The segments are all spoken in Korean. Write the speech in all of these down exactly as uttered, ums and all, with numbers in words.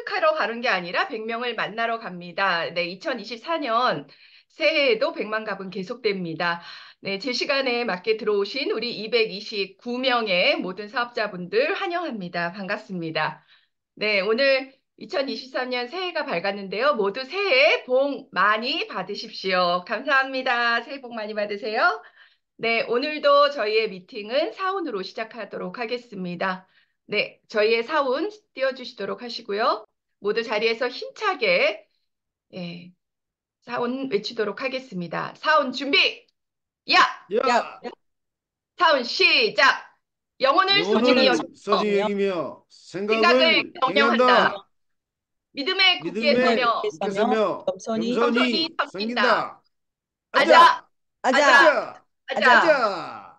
획득하러 가는 게 아니라 백 명을 만나러 갑니다. 네, 이천이십사 년 새해에도 백만 갑은 계속됩니다. 네, 제 시간에 맞게 들어오신 우리 이백이십구 명의 모든 사업자분들 환영합니다. 반갑습니다. 네, 오늘 이천이십삼 년 새해가 밝았는데요. 모두 새해 복 많이 받으십시오. 감사합니다. 새해 복 많이 받으세요. 네, 오늘도 저희의 미팅은 사운으로 시작하도록 하겠습니다. 네, 저희의 사운 띄워주시도록 하시고요. 모두 자리에서 힘차게 예, 사운 외치도록 하겠습니다. 사운 준비! 야! 야, 야, 사운 시작! 영혼을 소중히 영혼을 소중히 여기며 여기며 생각을 생각을 경영한다. 경영한다. 믿음에 굳게 믿음에 서며 굳게 서며 서며 겸손히 겸손히 겸손히 섬긴다. 섬긴다. 아자! 아자, 아자! 아자, 아자, 아자! 아자. 아자.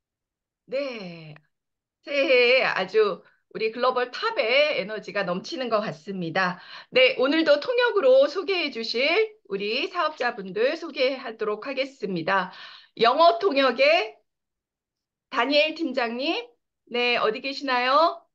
네, 새해에 아주 우리 글로벌 탑의 에너지가 넘치는 것 같습니다. 네, 오늘도 통역으로 소개해 주실 우리 사업자분들 소개하도록 하겠습니다. 영어 통역의 다니엘 팀장님, 네, 어디 계시나요?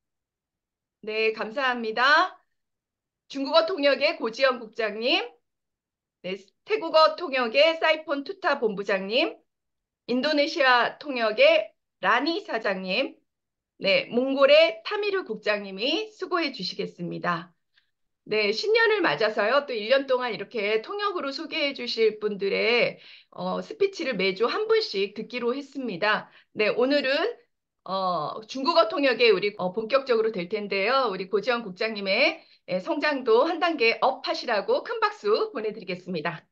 네, 감사합니다. 중국어 통역의 고지영 국장님, 네, 태국어 통역의 사이폰 투타 본부장님, 인도네시아 통역의 라니 사장님, 네, 몽골의 타미르 국장님이 수고해 주시겠습니다. 네, 신년을 맞아서요. 또 일 년 동안 이렇게 통역으로 소개해 주실 분들의 어, 스피치를 매주 한 분씩 듣기로 했습니다. 네, 오늘은 어, 중국어 통역에 우리 어, 본격적으로 될 텐데요. 우리 고지영 국장님의 예, 성장도 한 단계 업 하시라고 큰 박수 보내드리겠습니다.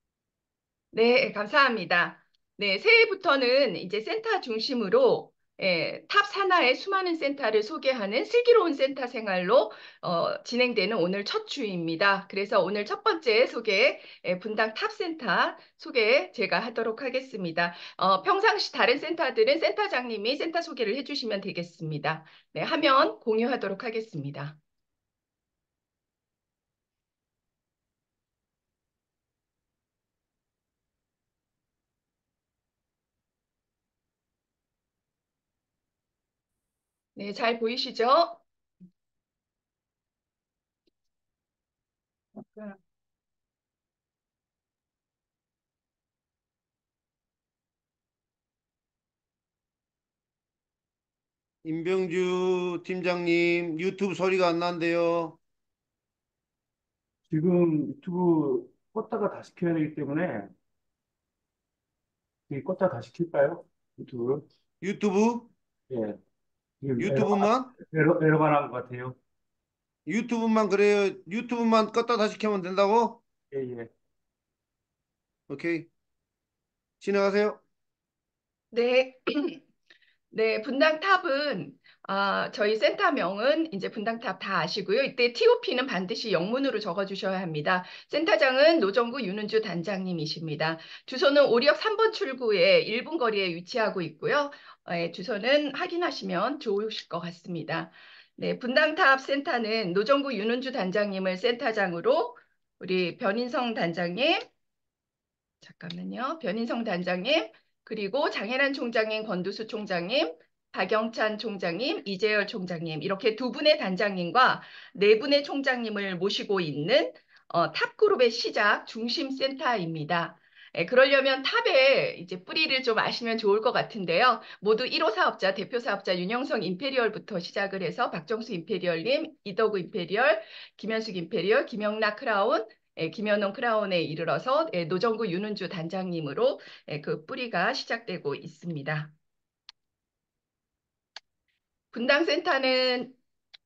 네, 감사합니다. 네, 새해부터는 이제 센터 중심으로 예, 탑 산하의 수많은 센터를 소개하는 슬기로운 센터 생활로 어, 진행되는 오늘 첫 주입니다. 그래서 오늘 첫 번째 소개, 예, 분당 탑 센터 소개 제가 하도록 하겠습니다. 어, 평상시 다른 센터들은 센터장님이 센터 소개를 해주시면 되겠습니다. 네, 화면 공유하도록 하겠습니다. 네, 잘 보이시죠? 임병주 팀장님, 유튜브 소리가 안 난대요. 지금 유튜브 껐다가 다시 켜야 되기 때문에 이 껐다가 다시 킬까요? 유튜브? 유튜브? 예. 지금 에러가, 유튜브만? 에러, 에러가 난 것 같아요. 유튜브만 그래요. 유튜브만 껐다 다시 켜면 된다고? 예, 예. 오케이. 진행하세요. 네. 네, 분당탑은 아, 저희 센터명은 이제 분당탑 다 아시고요. 이때 티오피는 반드시 영문으로 적어주셔야 합니다. 센터장은 노정구 윤은주 단장님이십니다. 주소는 오리역 삼 번 출구에 일 분 거리에 위치하고 있고요. 예, 주소는 확인하시면 좋으실 것 같습니다. 네, 분당탑 센터는 노정구 윤은주 단장님을 센터장으로 우리 변인성 단장님, 잠깐만요. 변인성 단장님, 그리고 장혜란 총장님, 권두수 총장님, 박영찬 총장님, 이재열 총장님, 이렇게 두 분의 단장님과 네 분의 총장님을 모시고 있는 어, 탑그룹의 시작 중심 센터입니다. 예, 그러려면 탑에 이제 뿌리를 좀 아시면 좋을 것 같은데요. 모두 일 호 사업자, 대표 사업자 윤영성 임페리얼부터 시작을 해서 박정수 임페리얼님, 이덕우 임페리얼, 김현숙 임페리얼, 김영락 크라운, 예, 김현웅 크라운에 이르러서 예, 노정구 윤은주 단장님으로 예, 그 뿌리가 시작되고 있습니다. 분당센터는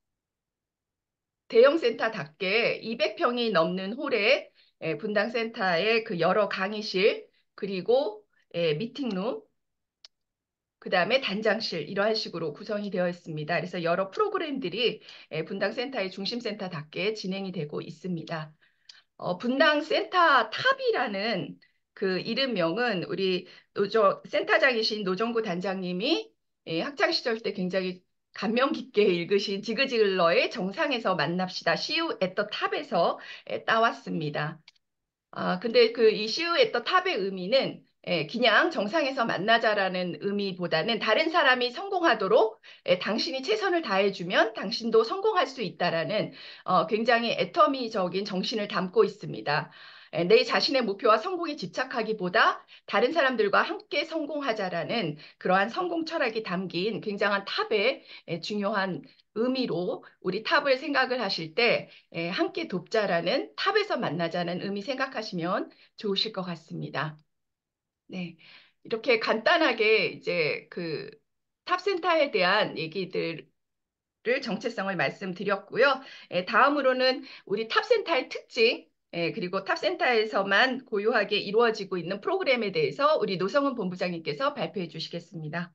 대형 센터답게 이백 평이 넘는 홀에 예, 분당센터의 그 여러 강의실 그리고 예, 미팅룸 그다음에 단장실 이러한 식으로 구성이 되어 있습니다. 그래서 여러 프로그램들이 예, 분당센터의 중심센터답게 진행이 되고 있습니다. 어, 분당 센터 탑이라는 그 이름명은 우리 노조, 센터장이신 노정구 단장님이 예, 학창 시절 때 굉장히 감명 깊게 읽으신 지그질러의 정상에서 만납시다. See you at the top에서 예, 따왔습니다. 아, 근데 그 이 See you at the top의 의미는 예, 그냥 정상에서 만나자라는 의미보다는 다른 사람이 성공하도록 예, 당신이 최선을 다해주면 당신도 성공할 수 있다라는 어, 굉장히 애터미적인 정신을 담고 있습니다. 예, 내 자신의 목표와 성공에 집착하기보다 다른 사람들과 함께 성공하자라는 그러한 성공 철학이 담긴 굉장한 탑의 예, 중요한 의미로 우리 탑을 생각을 하실 때 예, 함께 돕자라는 탑에서 만나자는 의미 생각하시면 좋으실 것 같습니다. 네. 이렇게 간단하게 이제 그 탑센터에 대한 얘기들을 정체성을 말씀드렸고요. 예, 다음으로는 우리 탑센터의 특징, 예, 그리고 탑센터에서만 고유하게 이루어지고 있는 프로그램에 대해서 우리 노성은 본부장님께서 발표해 주시겠습니다.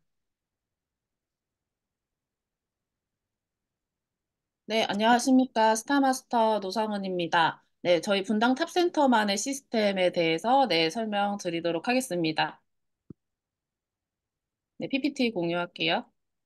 네, 안녕하십니까. 스타마스터 노상은입니다. 네, 저희 분당 탑센터만의 시스템에 대해서 네, 설명드리도록 하겠습니다. 네, 피피티 공유할게요.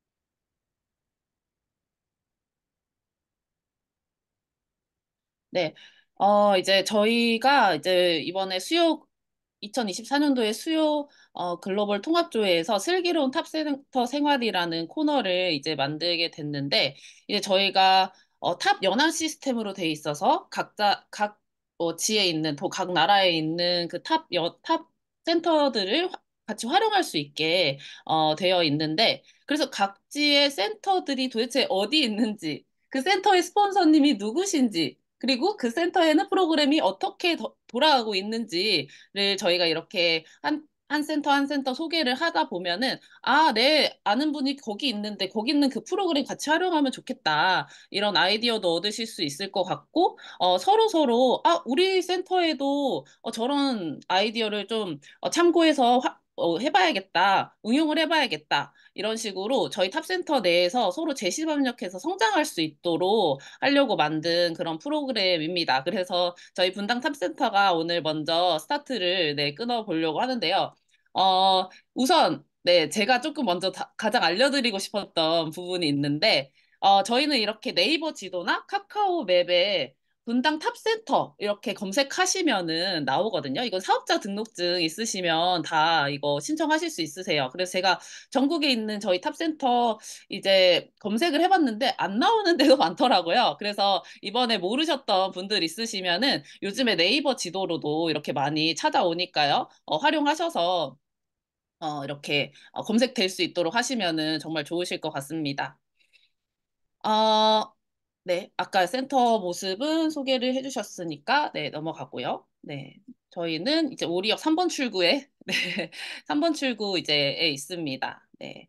네, 어, 이제 저희가 이제 이번에 수요, 이천이십사 년도에 수요 어, 글로벌 통합조회에서 슬기로운 탑센터 생활이라는 코너를 이제 만들게 됐는데, 이제 저희가 어, 탑 연합 시스템으로 돼 있어서 각자, 각 어, 지에 있는, 또 각 나라에 있는 그 탑, 여, 탑 센터들을 화- 같이 활용할 수 있게 어, 되어 있는데, 그래서 각지의 센터들이 도대체 어디 있는지, 그 센터의 스폰서님이 누구신지, 그리고 그 센터에는 프로그램이 어떻게 더- 돌아가고 있는지를 저희가 이렇게 한, 한 센터 한 센터 소개를 하다 보면은, 아, 네, 아는 분이 거기 있는데 거기 있는 그 프로그램 같이 활용하면 좋겠다. 이런 아이디어도 얻으실 수 있을 것 같고, 어, 서로 서로, 아, 우리 센터에도 어, 저런 아이디어를 좀 어, 참고해서 화- 어, 해봐야겠다. 응용을 해봐야겠다. 이런 식으로 저희 탑센터 내에서 서로 제시협력해서 성장할 수 있도록 하려고 만든 그런 프로그램입니다. 그래서 저희 분당 탑센터가 오늘 먼저 스타트를 네, 끊어보려고 하는데요. 어, 우선 네, 제가 조금 먼저 다- 가장 알려드리고 싶었던 부분이 있는데, 어, 저희는 이렇게 네이버 지도나 카카오 맵에 분당 탑센터 이렇게 검색하시면은 나오거든요. 이건 사업자 등록증 있으시면 다 이거 신청하실 수 있으세요. 그래서 제가 전국에 있는 저희 탑센터 이제 검색을 해봤는데 안 나오는 데도 많더라고요. 그래서 이번에 모르셨던 분들 있으시면은 요즘에 네이버 지도로도 이렇게 많이 찾아오니까요. 어, 활용하셔서 어, 이렇게 어, 검색될 수 있도록 하시면은 정말 좋으실 것 같습니다. 어, 네, 아까 센터 모습은 소개를 해주셨으니까 네, 넘어가고요. 네, 저희는 이제 오리역 삼 번 출구에 네, 삼 번 출구 이제에 있습니다. 네.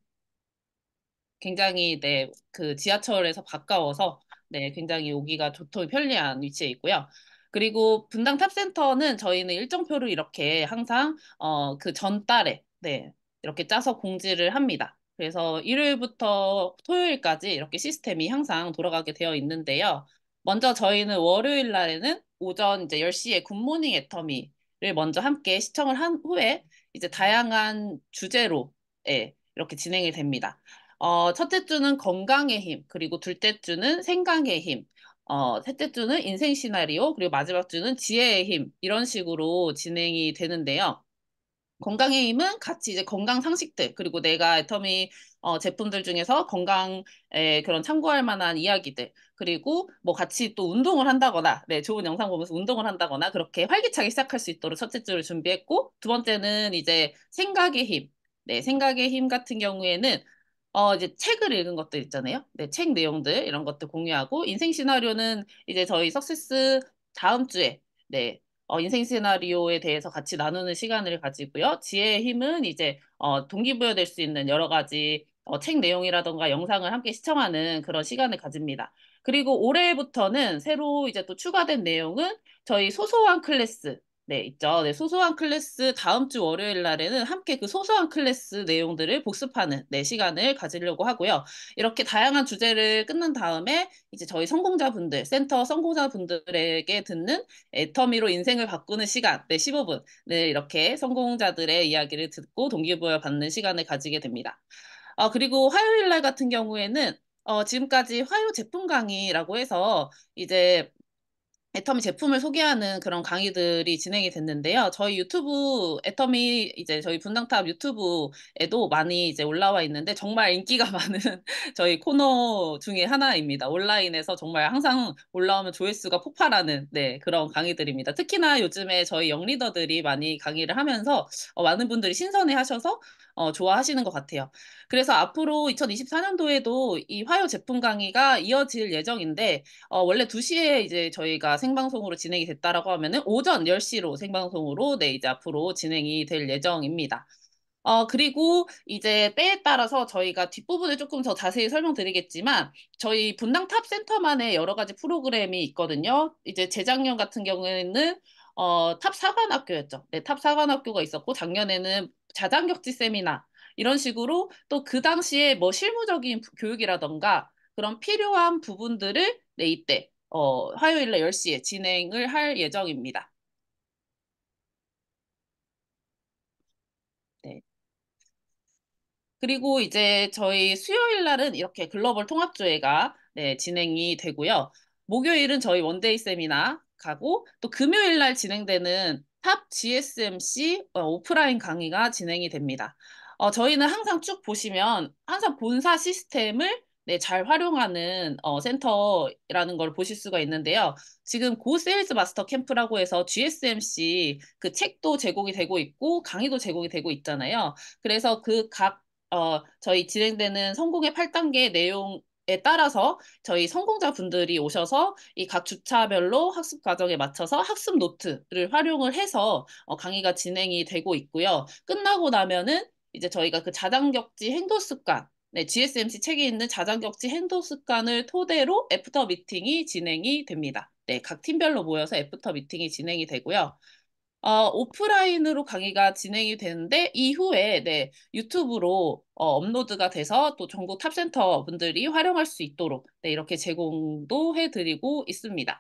굉장히 네, 그 지하철에서 가까워서 네, 굉장히 오기가 좋고 편리한 위치에 있고요. 그리고 분당 탑센터는 저희는 일정표를 이렇게 항상 어, 그 전달에 네, 이렇게 짜서 공지를 합니다. 그래서 일요일부터 토요일까지 이렇게 시스템이 항상 돌아가게 되어 있는데요. 먼저 저희는 월요일 날에는 오전 이제 열 시에 굿모닝 애터미를 먼저 함께 시청을 한 후에 이제 다양한 주제로 예, 이렇게 진행이 됩니다. 어, 첫째 주는 건강의 힘, 그리고 둘째 주는 생강의 힘, 어, 셋째 주는 인생 시나리오, 그리고 마지막 주는 지혜의 힘, 이런 식으로 진행이 되는데요. 건강의 힘은 같이 이제 건강 상식들, 그리고 내가 애터미 어, 제품들 중에서 건강에 그런 참고할 만한 이야기들, 그리고 뭐 같이 또 운동을 한다거나, 네, 좋은 영상 보면서 운동을 한다거나, 그렇게 활기차게 시작할 수 있도록 첫째 주를 준비했고, 두 번째는 이제 생각의 힘. 네, 생각의 힘 같은 경우에는 어, 이제 책을 읽은 것들 있잖아요. 네, 책 내용들, 이런 것들 공유하고, 인생 시나리오는 이제 저희 석세스 다음 주에, 네, 어, 인생 시나리오에 대해서 같이 나누는 시간을 가지고요. 지혜의 힘은 이제 어, 동기부여될 수 있는 여러 가지 어, 책 내용이라던가 영상을 함께 시청하는 그런 시간을 가집니다. 그리고 올해부터는 새로 이제 또 추가된 내용은 저희 소소한 클래스 네, 있죠. 네, 소소한 클래스 다음 주 월요일 날에는 함께 그 소소한 클래스 내용들을 복습하는 네, 시간을 가지려고 하고요. 이렇게 다양한 주제를 끝난 다음에 이제 저희 성공자분들, 센터 성공자분들에게 듣는 애터미로 인생을 바꾸는 시간, 네, 십오 분. 네, 이렇게 성공자들의 이야기를 듣고 동기부여 받는 시간을 가지게 됩니다. 어, 그리고 화요일 날 같은 경우에는 어, 지금까지 화요 제품 강의라고 해서 이제 애터미 제품을 소개하는 그런 강의들이 진행이 됐는데요. 저희 유튜브, 애터미 이제 저희 분당탑 유튜브에도 많이 이제 올라와 있는데 정말 인기가 많은 저희 코너 중에 하나입니다. 온라인에서 정말 항상 올라오면 조회수가 폭발하는 네, 그런 강의들입니다. 특히나 요즘에 저희 영리더들이 많이 강의를 하면서 어, 많은 분들이 신선해 하셔서 어, 좋아하시는 것 같아요. 그래서 앞으로 이천이십사 년도에도 이 화요 제품 강의가 이어질 예정인데 어, 원래 두 시에 이제 저희가 생방송으로 진행이 됐다라고 하면은 오전 열 시로 생방송으로 네, 이제 앞으로 진행이 될 예정입니다. 어, 그리고 이제 때에 따라서 저희가 뒷부분을 조금 더 자세히 설명드리겠지만 저희 분당 탑 센터만의 여러 가지 프로그램이 있거든요. 이제 재작년 같은 경우에는 어, 탑 사관학교였죠. 네, 탑 사관학교가 있었고 작년에는 자장격지 세미나 이런 식으로 또 그 당시에 뭐 실무적인 교육이라던가 그런 필요한 부분들을 네, 이때 어, 화요일 날 열 시에 진행을 할 예정입니다. 네. 그리고 이제 저희 수요일 날은 이렇게 글로벌 통합조회가 네, 진행이 되고요. 목요일은 저희 원데이 세미나 가고 또 금요일 날 진행되는 탑 지에스엠씨 어, 오프라인 강의가 진행이 됩니다. 어, 저희는 항상 쭉 보시면 항상 본사 시스템을 네, 잘 활용하는 어, 센터라는 걸 보실 수가 있는데요. 지금 고 세일즈 마스터 캠프라고 해서 지에스엠씨 그 책도 제공이 되고 있고 강의도 제공이 되고 있잖아요. 그래서 그각 어, 저희 진행되는 성공의 팔 단계 내용에 따라서 저희 성공자분들이 오셔서 이 각 주차별로 학습 과정에 맞춰서 학습 노트를 활용을 해서 어, 강의가 진행이 되고 있고요. 끝나고 나면은 이제 저희가 그 자장격지 행동 습관, 네, 지에스엠씨 책에 있는 자장격지 행동 습관을 토대로 애프터 미팅이 진행이 됩니다. 네, 각 팀별로 모여서 애프터 미팅이 진행이 되고요. 어, 오프라인으로 강의가 진행이 되는데 이후에 네, 유튜브로 어, 업로드가 돼서 또 전국 탑센터 분들이 활용할 수 있도록 네, 이렇게 제공도 해드리고 있습니다.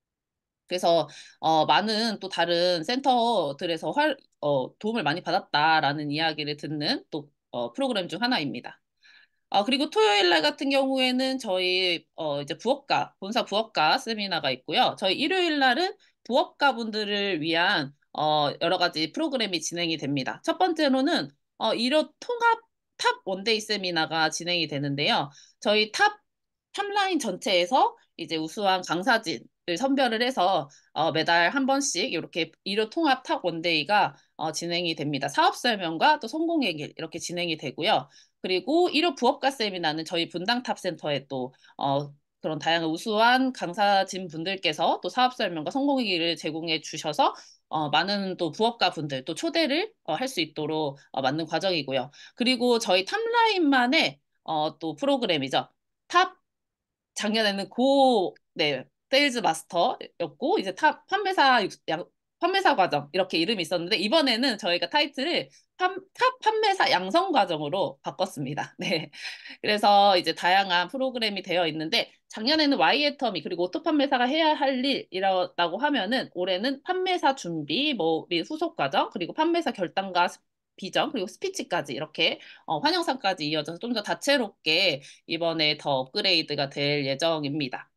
그래서 어, 많은 또 다른 센터들에서 활, 어, 도움을 많이 받았다라는 이야기를 듣는 또 어, 프로그램 중 하나입니다. 어, 그리고 토요일 날 같은 경우에는 저희, 어, 이제 부업가, 본사 부업가 세미나가 있고요. 저희 일요일 날은 부업가 분들을 위한, 어, 여러 가지 프로그램이 진행이 됩니다. 첫 번째로는, 어, 일요 통합 탑 원데이 세미나가 진행이 되는데요. 저희 탑, 탑라인 전체에서 이제 우수한 강사진을 선별을 해서, 어, 매달 한 번씩 이렇게 일요 통합 탑 원데이가 어, 진행이 됩니다. 사업 설명과 또 성공의 길 이렇게 진행이 되고요. 그리고 일요 부업가 세미나는 저희 분당탑 센터에 또 어, 그런 다양한 우수한 강사진 분들께서 또 사업 설명과 성공의 길을 제공해 주셔서 어, 많은 또 부업가 분들 또 초대를 어, 할 수 있도록 어, 만든 과정이고요. 그리고 저희 탑라인만의 어, 또 프로그램이죠. 탑 작년에는 고, 네, 세일즈 마스터였고, 이제 탑 판매사, 육- 양- 판매사 과정, 이렇게 이름이 있었는데, 이번에는 저희가 타이틀을 판, 탑 판매사 양성 과정으로 바꿨습니다. 네. 그래서 이제 다양한 프로그램이 되어 있는데, 작년에는 와이애터미, 그리고 오토 판매사가 해야 할 일이라고 하면은, 올해는 판매사 준비, 뭐, 및 후속 과정, 그리고 판매사 결단과 스- 비전, 그리고 스피치까지 이렇게 어, 환영사까지 이어져서 좀 더 다채롭게 이번에 더 업그레이드가 될 예정입니다.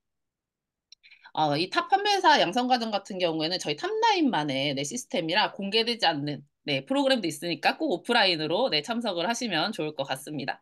어, 이 탑 판매사 양성 과정 같은 경우에는 저희 탑라인만의 네, 시스템이라 공개되지 않는 네, 프로그램도 있으니까 꼭 오프라인으로 네, 참석을 하시면 좋을 것 같습니다.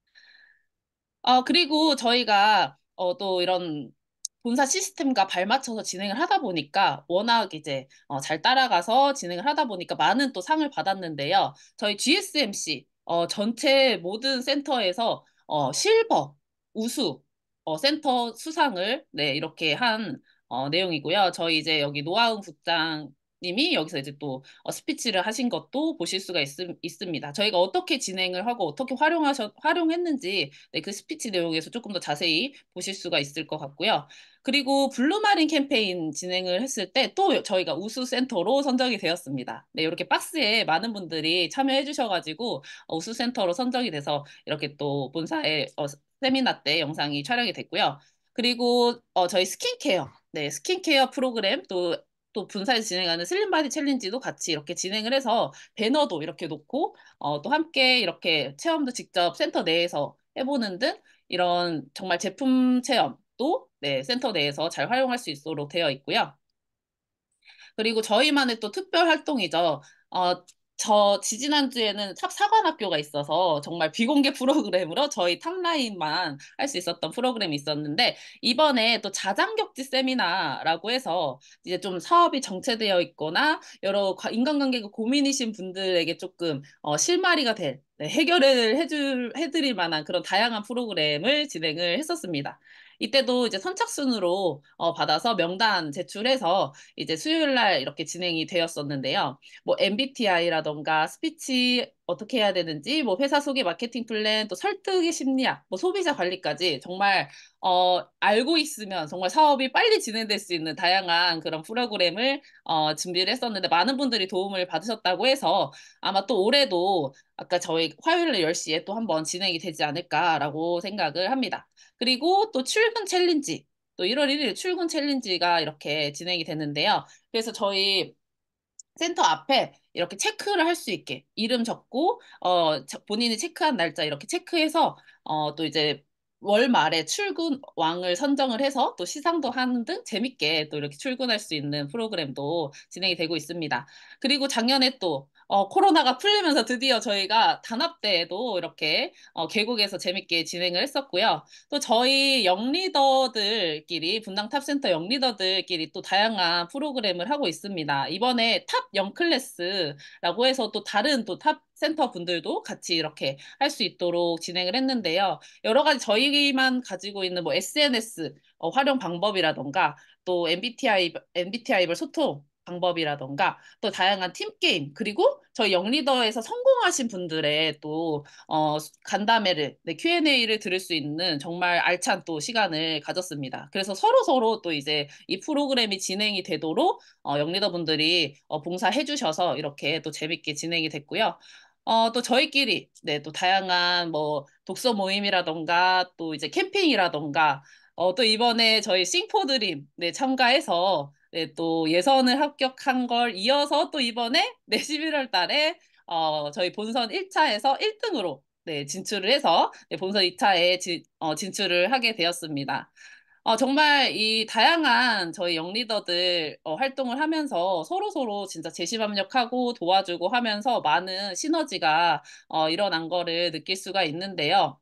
어, 그리고 저희가 어, 또 이런 본사 시스템과 발맞춰서 진행을 하다 보니까 워낙 이제 어, 잘 따라가서 진행을 하다 보니까 많은 또 상을 받았는데요. 저희 지에스엠씨 어, 전체 모든 센터에서 어, 실버, 우수 어, 센터 수상을 네, 이렇게 한 어, 내용이고요. 저희 이제 여기 노아은 국장님이 여기서 이제 또 어, 스피치를 하신 것도 보실 수가 있, 있습니다. 저희가 어떻게 진행을 하고 어떻게 활용하셔, 활용했는지 네, 그 스피치 내용에서 조금 더 자세히 보실 수가 있을 것 같고요. 그리고 블루마린 캠페인 진행을 했을 때 또 저희가 우수 센터로 선정이 되었습니다. 네, 이렇게 박스에 많은 분들이 참여해 주셔가지고 어, 우수 센터로 선정이 돼서 이렇게 또 본사의 어, 세미나 때 영상이 촬영이 됐고요. 그리고 어, 저희 스킨케어, 네, 스킨케어 프로그램 또 또 분사에서 진행하는 슬림바디 챌린지도 같이 이렇게 진행을 해서 배너도 이렇게 놓고 어, 또 함께 이렇게 체험도 직접 센터 내에서 해보는 등 이런 정말 제품 체험도 네, 센터 내에서 잘 활용할 수 있도록 되어 있고요. 그리고 저희만의 또 특별 활동이죠. 어, 저 지지난주에는 탑 사관학교가 있어서 정말 비공개 프로그램으로 저희 탑라인만 할 수 있었던 프로그램이 있었는데 이번에 또 자장격지 세미나라고 해서 이제 좀 사업이 정체되어 있거나 여러 과- 인간관계가 고민이신 분들에게 조금 어, 실마리가 될 네, 해결을 해줄 해드릴 만한 그런 다양한 프로그램을 진행을 했었습니다. 이때도 이제 선착순으로 어, 받아서 명단 제출해서 이제 수요일 날 이렇게 진행이 되었었는데요. 뭐 엠비티아이라던가 스피치 어떻게 해야 되는지, 뭐 회사 소개 마케팅 플랜, 또 설득의 심리학, 뭐 소비자 관리까지 정말 어, 알고 있으면 정말 사업이 빨리 진행될 수 있는 다양한 그런 프로그램을 어, 준비를 했었는데 많은 분들이 도움을 받으셨다고 해서 아마 또 올해도 아까 저희 화요일 열 시에 또 한번 진행이 되지 않을까라고 생각을 합니다. 그리고 또 출근 챌린지, 또 일월 일 일 출근 챌린지가 이렇게 진행이 됐는데요. 그래서 저희 센터 앞에 이렇게 체크를 할 수 있게 이름 적고 어 저- 본인이 체크한 날짜 이렇게 체크해서 어 또 이제 월 말에 출근왕을 선정을 해서 또 시상도 하는 등 재밌게 또 이렇게 출근할 수 있는 프로그램도 진행이 되고 있습니다. 그리고 작년에 또 어, 코로나가 풀리면서 드디어 저희가 단합대회도 이렇게 어, 계곡에서 재밌게 진행을 했었고요. 또 저희 영리더들끼리 분당 탑센터 영리더들끼리 또 다양한 프로그램을 하고 있습니다. 이번에 탑 영클래스라고 해서 또 다른 또 탑 센터 분들도 같이 이렇게 할 수 있도록 진행을 했는데요. 여러 가지 저희만 가지고 있는 뭐 에스엔에스 어, 활용 방법이라던가 또 엠비티아이 엠비티아이별 소통 방법이라던가 또 다양한 팀 게임 그리고 저희 영리더에서 성공하신 분들의 또 어, 간담회를, 네, 큐앤에이를 들을 수 있는 정말 알찬 또 시간을 가졌습니다. 그래서 서로서로 또 이제 이 프로그램이 진행이 되도록 어, 영리더 분들이 어, 봉사해 주셔서 이렇게 또 재밌게 진행이 됐고요. 어, 또 저희끼리, 네, 또 다양한 뭐 독서 모임이라던가 또 이제 캠핑이라던가 어, 또 이번에 저희 싱포드림, 네, 참가해서 네, 또 예선을 합격한 걸 이어서 또 이번에 네, 십일월 달에 어, 저희 본선 일 차에서 일 등으로 네, 진출을 해서 네, 본선 이 차에 지, 어, 진출을 하게 되었습니다. 어, 정말 이 다양한 저희 영리더들 어, 활동을 하면서 서로서로 진짜 제시협력하고 도와주고 하면서 많은 시너지가 어, 일어난 거를 느낄 수가 있는데요.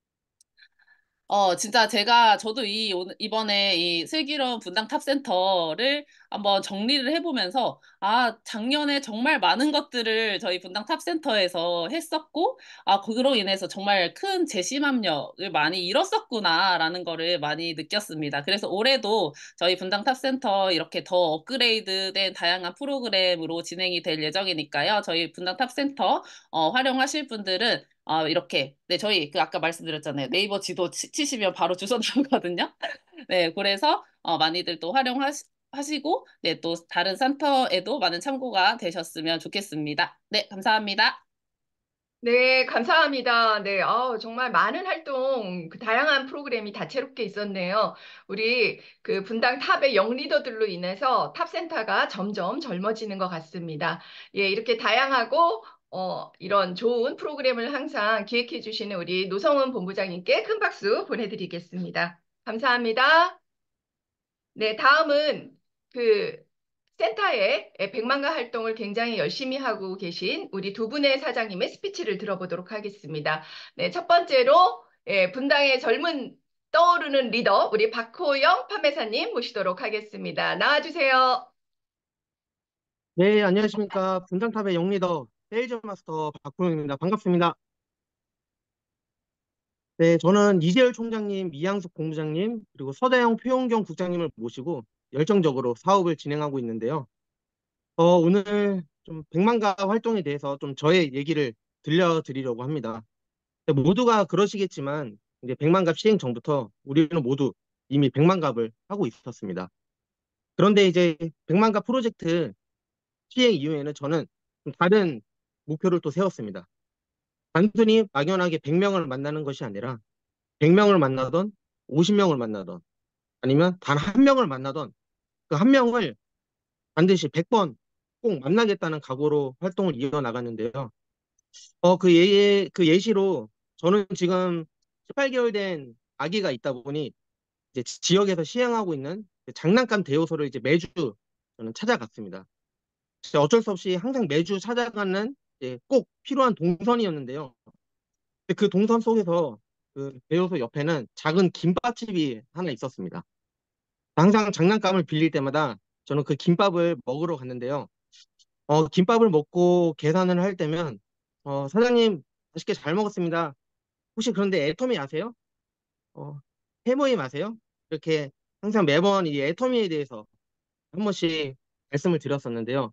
어, 진짜 제가, 저도 이, 오늘- 이번에 이 슬기로운 분당 탑센터를 한번 정리를 해보면서, 아, 작년에 정말 많은 것들을 저희 분당 탑센터에서 했었고, 아, 그로 인해서 정말 큰 재심합력을 많이 잃었었구나라는 거를 많이 느꼈습니다. 그래서 올해도 저희 분당 탑센터 이렇게 더 업그레이드된 다양한 프로그램으로 진행이 될 예정이니까요. 저희 분당 탑센터 어, 활용하실 분들은 아, 이렇게. 네, 저희 그 아까 말씀드렸잖아요. 네이버 지도 치, 치시면 바로 주소 나오거든요. 네, 그래서 어, 많이들 또 활용하시고, 네, 또 다른 센터에도 많은 참고가 되셨으면 좋겠습니다. 네, 감사합니다. 네, 감사합니다. 네, 아우, 정말 많은 활동, 그 다양한 프로그램이 다채롭게 있었네요. 우리 그 분당 탑의 영리더들로 인해서 탑센터가 점점 젊어지는 것 같습니다. 예, 이렇게 다양하고, 어, 이런 좋은 프로그램을 항상 기획해 주시는 우리 노성은 본부장님께 큰 박수 보내드리겠습니다. 감사합니다. 네, 다음은 그 센터의 백만가 활동을 굉장히 열심히 하고 계신 우리 두 분의 사장님의 스피치를 들어보도록 하겠습니다. 네, 첫 번째로 예, 분당의 젊은 떠오르는 리더 우리 박호영 판매사님 모시도록 하겠습니다. 나와주세요. 네, 안녕하십니까. 분당탑의 영리더 세일즈 마스터 박구영입니다. 반갑습니다. 네, 저는 이재열 총장님, 이양숙 본부장님, 그리고 서대영 표용경 국장님을 모시고 열정적으로 사업을 진행하고 있는데요. 어, 오늘 좀 백만가 활동에 대해서 좀 저의 얘기를 들려드리려고 합니다. 네, 모두가 그러시겠지만 이제 백만갑 시행 전부터 우리는 모두 이미 백만갑을 하고 있었습니다. 그런데 이제 백만갑 프로젝트 시행 이후에는 저는 좀 다른 목표를 또 세웠습니다. 단순히 막연하게 백 명을 만나는 것이 아니라 백 명을 만나던 오십 명을 만나던 아니면 단 한 명을 만나던 그 한 명을 반드시 백 번 꼭 만나겠다는 각오로 활동을 이어나갔는데요. 어, 그 예, 그 예시로 저는 지금 십팔 개월 된 아기가 있다 보니 이제 지- 지역에서 시행하고 있는 그 장난감 대여소를 이제 매주 저는 찾아갔습니다. 진짜 어쩔 수 없이 항상 매주 찾아가는 이제 꼭 필요한 동선이었는데요. 근데 그 동선 속에서 그 배요소 옆에는 작은 김밥집이 하나 있었습니다. 항상 장난감을 빌릴 때마다 저는 그 김밥을 먹으러 갔는데요. 어, 김밥을 먹고 계산을 할 때면 어, 사장님 맛있게 잘 먹었습니다. 혹시 그런데 애터미 아세요? 어, 해모임 아세요? 이렇게 항상 매번 이 애터미에 대해서 한 번씩 말씀을 드렸었는데요.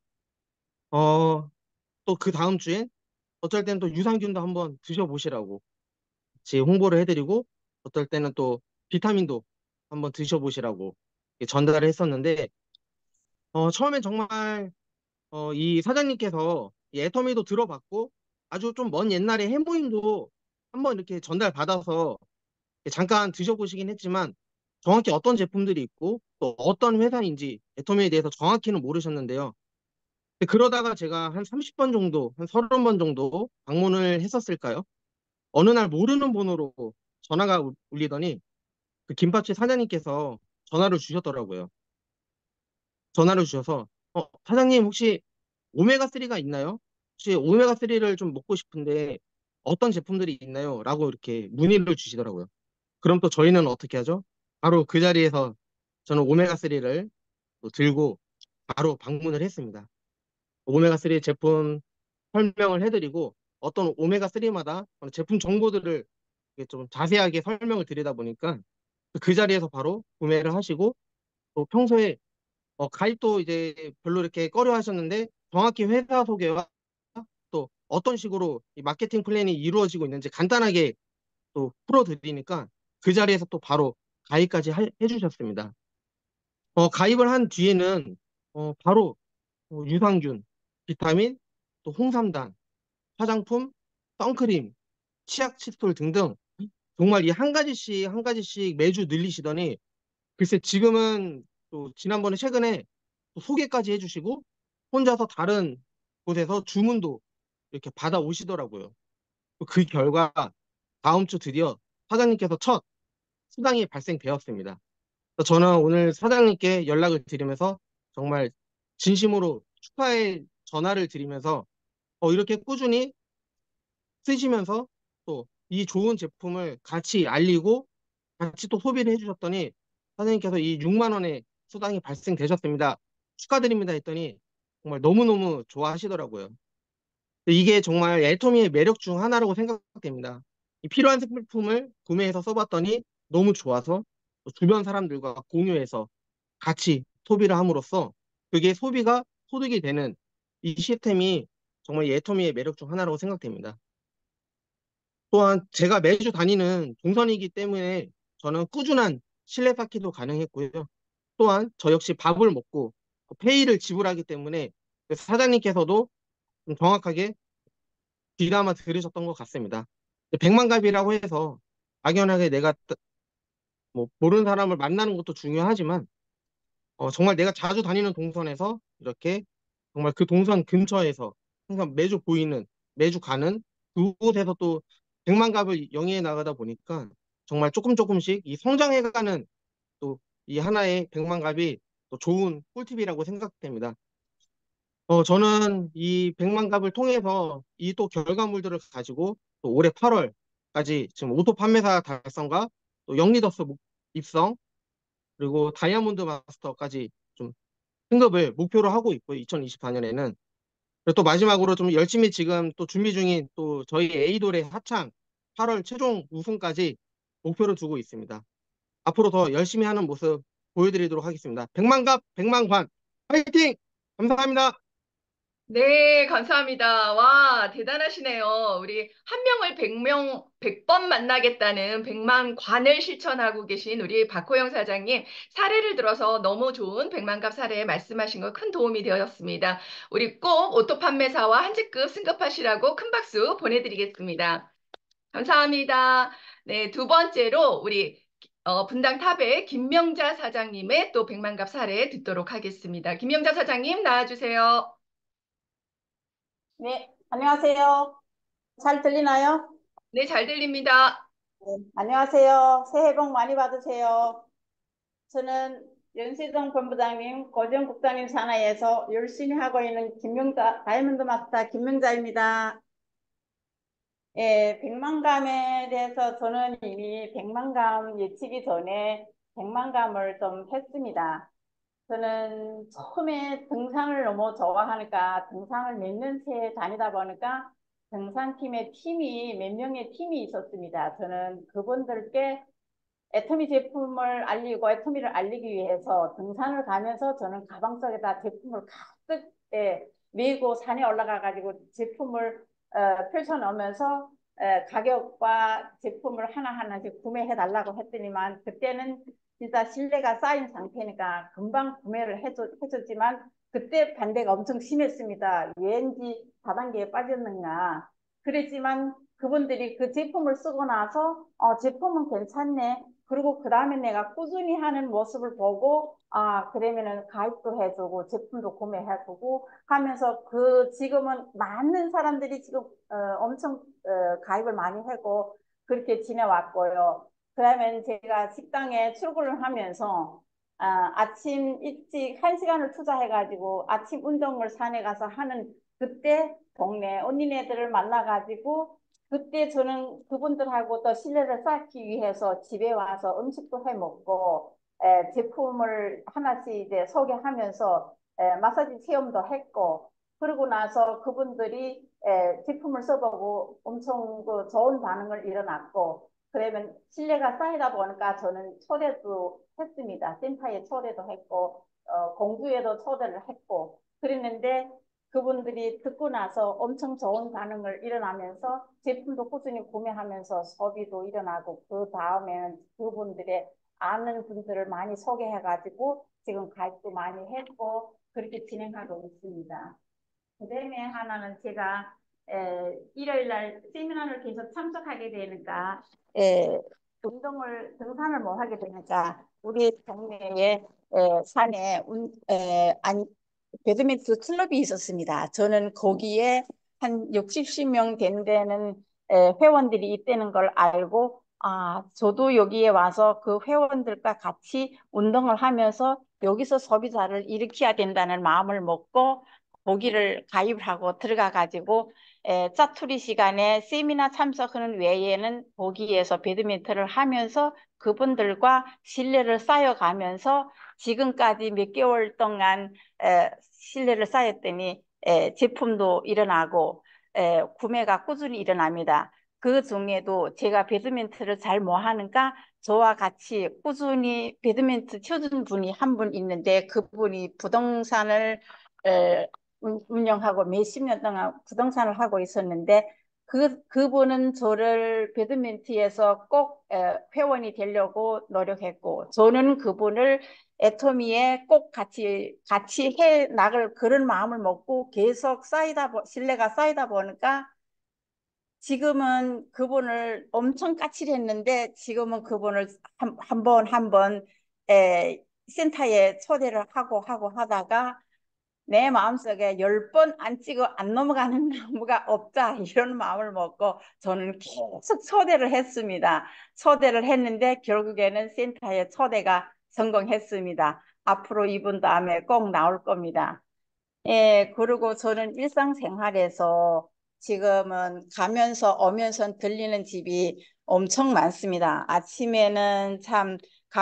어, 또 그 다음 주엔 어쩔 때는 또 유산균도 한번 드셔보시라고 같이 홍보를 해드리고 어떨 때는 또 비타민도 한번 드셔보시라고 이렇게 전달을 했었는데 어, 처음엔 정말 어, 이 사장님께서 이 애터미도 들어봤고 아주 좀 먼 옛날에 해모임도 한번 이렇게 전달받아서 잠깐 드셔보시긴 했지만 정확히 어떤 제품들이 있고 또 어떤 회사인지 애터미에 대해서 정확히는 모르셨는데요. 근데 그러다가 제가 한 삼십 번 정도, 한 서른 번 정도 방문을 했었을까요? 어느 날 모르는 번호로 전화가 우- 울리더니 그 김밥집 사장님께서 전화를 주셨더라고요. 전화를 주셔서 어, 사장님 혹시 오메가삼가 있나요? 혹시 오메가삼을 좀 먹고 싶은데 어떤 제품들이 있나요? 라고 이렇게 문의를 주시더라고요. 그럼 또 저희는 어떻게 하죠? 바로 그 자리에서 저는 오메가삼을 들고 바로 방문을 했습니다. 오메가삼 제품 설명을 해드리고 어떤 오메가삼마다 제품 정보들을 이렇게 좀 자세하게 설명을 드리다 보니까 그 자리에서 바로 구매를 하시고 또 평소에 어, 가입도 이제 별로 이렇게 꺼려 하셨는데 정확히 회사 소개와 또 어떤 식으로 이 마케팅 플랜이 이루어지고 있는지 간단하게 또 풀어드리니까 그 자리에서 또 바로 가입까지 하- 해주셨습니다. 어, 가입을 한 뒤에는 어, 바로 어, 유산균, 비타민, 또 홍삼단, 화장품, 선크림, 치약 칫솔 등등 정말 이 한 가지씩 한 가지씩 매주 늘리시더니 글쎄 지금은 또 지난번에 최근에 또 소개까지 해주시고 혼자서 다른 곳에서 주문도 이렇게 받아오시더라고요. 그 결과 다음 주 드디어 사장님께서 첫 수당이 발생되었습니다. 그래서 저는 오늘 사장님께 연락을 드리면서 정말 진심으로 축하의 전화를 드리면서 어, 이렇게 꾸준히 쓰시면서 또 이 좋은 제품을 같이 알리고 같이 또 소비를 해주셨더니 사장님께서 이 육만 원의 수당이 발생되셨습니다. 축하드립니다 했더니 정말 너무너무 좋아하시더라고요. 이게 정말 애터미의 매력 중 하나라고 생각됩니다. 이 필요한 제품을 구매해서 써봤더니 너무 좋아서 또 주변 사람들과 공유해서 같이 소비를 함으로써 그게 소비가 소득이 되는 이 시스템이 정말 이 애터미의 매력 중 하나라고 생각됩니다. 또한 제가 매주 다니는 동선이기 때문에 저는 꾸준한 실내 쌓기도 가능했고요. 또한 저 역시 밥을 먹고 페이를 지불하기 때문에 그 사장님께서도 좀 정확하게 귀담아 들으셨던 것 같습니다. 백만갑이라고 해서 막연하게 내가 따- 뭐 모르는 사람을 만나는 것도 중요하지만 어, 정말 내가 자주 다니는 동선에서 이렇게 정말 그 동선 근처에서 항상 매주 보이는 매주 가는 그곳에서 또 백만갑을 영위해 나가다 보니까 정말 조금 조금씩 이 성장해가는 또 이 하나의 백만갑이 또 좋은 꿀팁이라고 생각됩니다. 어, 저는 이 백만갑을 통해서 이 또 결과물들을 가지고 또 올해 팔월까지 지금 오토 판매사 달성과 또 영리더스 목- 입성 그리고 다이아몬드 마스터까지 좀 승급을 목표로 하고 있고 이천이십사 년에는 그리고 또 마지막으로 좀 열심히 지금 또 준비 중인 또 저희 에이돌의 합창 팔월 최종 우승까지 목표로 두고 있습니다. 앞으로 더 열심히 하는 모습 보여드리도록 하겠습니다. 백만갑 백만관 화이팅! 감사합니다. 네, 감사합니다. 와, 대단하시네요. 우리 한 명을 백 명, 백 번 만나겠다는 백만 관을 실천하고 계신 우리 박호영 사장님 사례를 들어서 너무 좋은 백만갑 사례 말씀하신 거 큰 도움이 되었습니다. 우리 꼭 오토 판매사와 한직급 승급하시라고 큰 박수 보내드리겠습니다. 감사합니다. 네, 두 번째로 우리 어, 분당 탑의 김명자 사장님의 또 백만갑 사례 듣도록 하겠습니다. 김명자 사장님 나와주세요. 네, 안녕하세요. 잘 들리나요? 네, 잘 들립니다. 네, 안녕하세요. 새해 복 많이 받으세요. 저는 연세동 본부장님, 고정 국장님 산하에서 열심히 하고 있는 김명자, 다이아몬드 마스터 김명자입니다. 예, 백만감에 대해서 저는 이미 백만감 예치기 전에 백만감을 좀 했습니다. 저는 처음에 등산을 너무 좋아하니까 등산을 몇 년째 다니다 보니까 등산팀의 팀이 몇 명의 팀이 있었습니다. 저는 그분들께 애터미 제품을 알리고 애터미를 알리기 위해서 등산을 가면서 저는 가방 속에다 제품을 가득 예, 메고 산에 올라가 가지고 제품을 어, 펼쳐 놓으면서 에, 가격과 제품을 하나하나씩 구매해 달라고 했더니만 그때는 진짜 신뢰가 쌓인 상태니까 금방 구매를 해줬, 해줬지만 그때 반대가 엄청 심했습니다. 왠지 다단계에 빠졌는가. 그랬지만 그분들이 그 제품을 쓰고 나서 어, 제품은 괜찮네. 그리고 그 다음에 내가 꾸준히 하는 모습을 보고 아 그러면은 가입도 해주고 제품도 구매해주고 하면서 그 지금은 많은 사람들이 지금 어, 엄청 어, 가입을 많이 하고 그렇게 지내왔고요. 그다음에 제가 식당에 출근을 하면서 아, 아침 일찍 한 시간을 투자해가지고 아침 운동을 산에 가서 하는 그때 동네 언니네들을 만나가지고 그때 저는 그분들하고 또 신뢰를 쌓기 위해서 집에 와서 음식도 해 먹고 에, 제품을 하나씩 이제 소개하면서 에, 마사지 체험도 했고 그러고 나서 그분들이 에, 제품을 써보고 엄청 그 좋은 반응을 일어났고 그러면 신뢰가 쌓이다 보니까 저는 초대도 했습니다. 센터에 초대도 했고 어, 공주에도 초대를 했고 그랬는데 그분들이 듣고 나서 엄청 좋은 반응을 일어나면서 제품도 꾸준히 구매하면서 소비도 일어나고 그 다음에는 그분들의 아는 분들을 많이 소개해가지고 지금 가입도 많이 했고 그렇게 진행하고 있습니다. 그 다음에 하나는 제가 에, 일요일 날 세미나를 계속 참석하게 되니까 에, 운동을 등산을 못 하게 되니까 우리 동네에 에, 산에 운, 에, 아니, 배드민턴 클럽이 있었습니다. 저는 거기에 한 육십, 칠십 명 된 데는 에, 회원들이 있다는 걸 알고 아, 저도 여기에 와서 그 회원들과 같이 운동을 하면서 여기서 소비자를 일으켜야 된다는 마음을 먹고 거기를 가입을 하고 들어가 가지고 에, 짜투리 시간에 세미나 참석하는 외에는 거기에서 배드민턴을 하면서 그분들과 신뢰를 쌓여가면서 지금까지 몇 개월 동안 에, 신뢰를 쌓였더니 에, 제품도 일어나고 에, 구매가 꾸준히 일어납니다. 그 중에도 제가 배드민턴을 잘 못하니까 저와 같이 꾸준히 배드민턴 쳐준 분이 한 분 있는데 그분이 부동산을 에, 운영하고 몇십 년 동안 부동산을 하고 있었는데 그, 그분은 저를 배드민턴에서 꼭 에, 회원이 되려고 노력했고 저는 그분을 애터미에 꼭 같이 같이 해 나갈 그런 마음을 먹고 계속 쌓이다 신뢰가 쌓이다 보니까 지금은 그분을 엄청 까칠했는데 지금은 그분을 한, 한 번, 한 번, 에, 센터에 초대를 하고 하고 하다가 내 마음속에 열 번 안 찍어 안 넘어가는 나무가 없다 이런 마음을 먹고 저는 계속 초대를 했습니다. 초대를 했는데 결국에는 센터에 초대가 성공했습니다. 앞으로 이분 다음에 꼭 나올 겁니다. 예, 그리고 저는 일상생활에서 지금은 가면서 오면서 들리는 집이 엄청 많습니다. 아침에는 참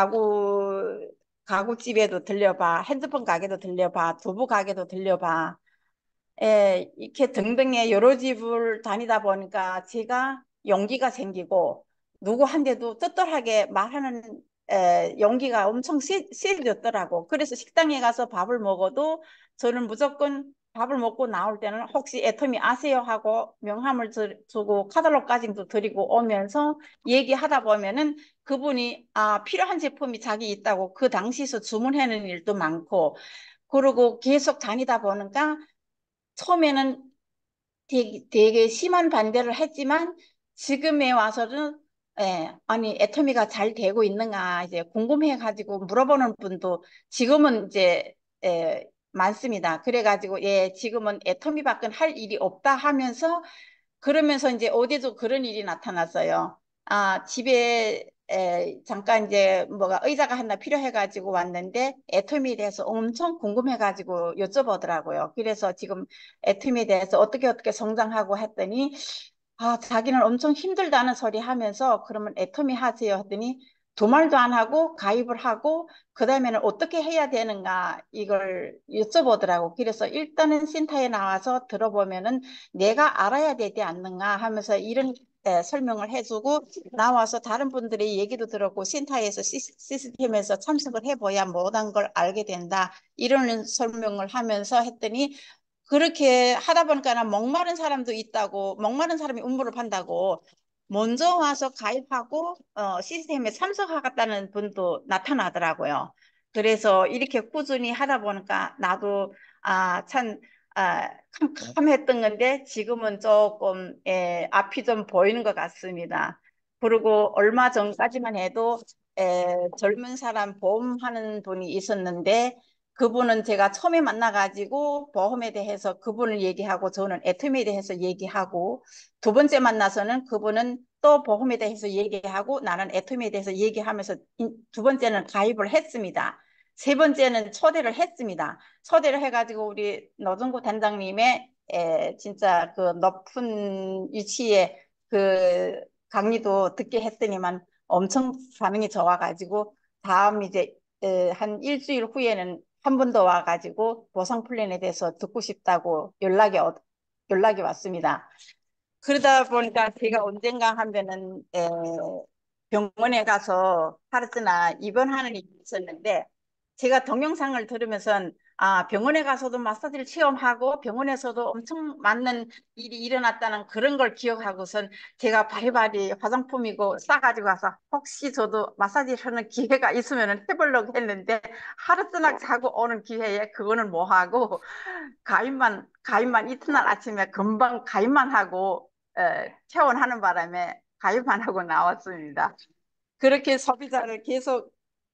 가구, 가구집에도 들려봐, 핸드폰 가게도 들려봐, 두부 가게도 들려봐. 예, 이렇게 등등의 여러 집을 다니다 보니까 제가 용기가 생기고 누구한테도 떳떳하게 말하는 에, 용기가 엄청 세, 세졌더라고. 그래서 식당에 가서 밥을 먹어도 저는 무조건 밥을 먹고 나올 때는 혹시 애터미 아세요 하고 명함을 주, 주고 카탈로그까지도 드리고 오면서 얘기하다 보면은 그분이 아 필요한 제품이 자기 있다고 그 당시에서 주문하는 일도 많고 그리고 계속 다니다 보니까 처음에는 되게, 되게 심한 반대를 했지만 지금에 와서는 예, 아니 애터미가 잘 되고 있는가 이제 궁금해가지고 물어보는 분도 지금은 이제 예, 많습니다. 그래가지고 예 지금은 애터미밖에 할 일이 없다 하면서 그러면서 이제 어디도 그런 일이 나타났어요. 아 집에 에, 잠깐 이제 뭐가 의자가 하나 필요해가지고 왔는데 애토미에 대해서 엄청 궁금해가지고 여쭤보더라고요. 그래서 지금 애토미에 대해서 어떻게 어떻게 성장하고 했더니 아, 자기는 엄청 힘들다는 소리 하면서 그러면 애토미 하세요 했더니 두 말도 안 하고 가입을 하고 그 다음에는 어떻게 해야 되는가 이걸 여쭤보더라고. 그래서 일단은 센터에 나와서 들어보면은 내가 알아야 되지 않는가 하면서 이런 에, 설명을 해주고 나와서 다른 분들의 얘기도 들었고 센터에서 시, 시스템에서 참석을 해봐야 모든 걸 알게 된다. 이런 설명을 하면서 했더니 그렇게 하다 보니까 목마른 사람도 있다고, 목마른 사람이 음료를 판다고, 먼저 와서 가입하고 어, 시스템에 참석하겠다는 분도 나타나더라고요. 그래서 이렇게 꾸준히 하다 보니까 나도 아, 참 아, 캄캄했던 건데 지금은 조금 예, 앞이 좀 보이는 것 같습니다. 그리고 얼마 전까지만 해도 에, 젊은 사람 보험하는 분이 있었는데 그분은 제가 처음에 만나가지고 보험에 대해서 그분을 얘기하고 저는 애텀에 대해서 얘기하고 두 번째 만나서는 그분은 또 보험에 대해서 얘기하고 나는 애텀에 대해서 얘기하면서 두 번째는 가입을 했습니다. 세 번째는 초대를 했습니다. 초대를 해가지고 우리 노정구 단장님의 에, 진짜 그 높은 위치에 그 강의도 듣게 했더니만 엄청 반응이 좋아가지고 다음 이제 에, 한 일주일 후에는 한 번 더 와가지고 보상 플랜에 대해서 듣고 싶다고 연락이 어- 연락이 왔습니다. 그러다 보니까 제가 언젠가 하면은 에, 병원에 가서 하루나 입원하는 일이 있었는데 제가 동영상을 들으면서 아 병원에 가서도 마사지를 체험하고 병원에서도 엄청 많은 일이 일어났다는 그런 걸 기억하고선 제가 바리바리 화장품이고 싸가지고 와서 혹시 저도 마사지 하는 기회가 있으면 해보려고 했는데 하루나 자고 오는 기회에 그거는 뭐 하고 가입만 가입만 이튿날 아침에 금방 가입만 하고 에, 퇴원하는 바람에 가입만 하고 나왔습니다. 그렇게 소비자를 계속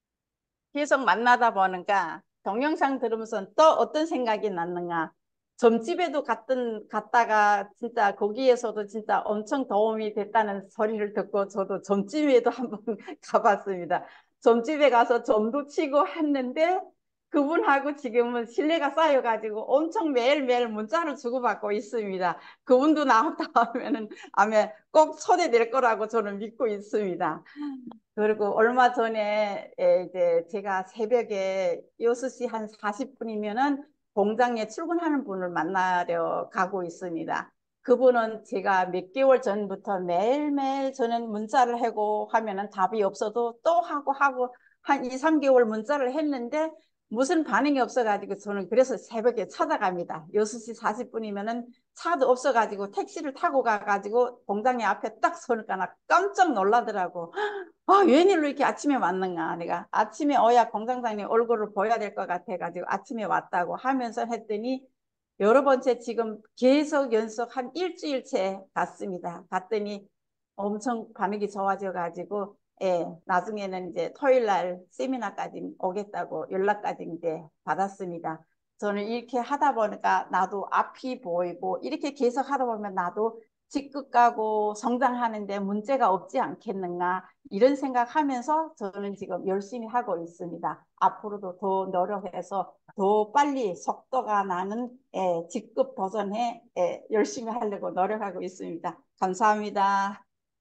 계속 만나다 보니까 동영상 들으면서 또 어떤 생각이 났는가? 점집에도 갔던 갔다가 진짜 거기에서도 진짜 엄청 도움이 됐다는 소리를 듣고 저도 점집에도 한번 가봤습니다. 점집에 가서 점도 치고 했는데 그분하고 지금은 신뢰가 쌓여가지고 엄청 매일매일 문자를 주고받고 있습니다. 그분도 나왔다 하면은 아마 꼭 초대될 거라고 저는 믿고 있습니다. 그리고 얼마 전에 이제 제가 새벽에 여섯 시 한 사십 분이면은 공장에 출근하는 분을 만나러 가고 있습니다. 그분은 제가 몇 개월 전부터 매일매일 저는 문자를 하고 하면은 답이 없어도 또 하고 하고 한 이, 삼 개월 문자를 했는데 무슨 반응이 없어가지고 저는 그래서 새벽에 찾아갑니다. 여섯 시 사십 분이면은 차도 없어가지고 택시를 타고 가가지고 공장에 앞에 딱 서니까 나 깜짝 놀라더라고. 아, 웬일로 이렇게 아침에 왔는가? 내가 아침에 어야 공장장님 얼굴을 보여야 될 것 같아가지고 아침에 왔다고 하면서 했더니 여러 번째 지금 계속 연속 한 일주일째 갔습니다. 갔더니 엄청 반응이 좋아져가지고 예, 나중에는 이제 토요일 날 세미나까지 오겠다고 연락까지 이제 받았습니다. 저는 이렇게 하다 보니까 나도 앞이 보이고 이렇게 계속 하다 보면 나도 직급 가고 성장하는데 문제가 없지 않겠는가 이런 생각하면서 저는 지금 열심히 하고 있습니다. 앞으로도 더 노력해서 더 빨리 속도가 나는 예, 직급 도전에 예, 열심히 하려고 노력하고 있습니다. 감사합니다.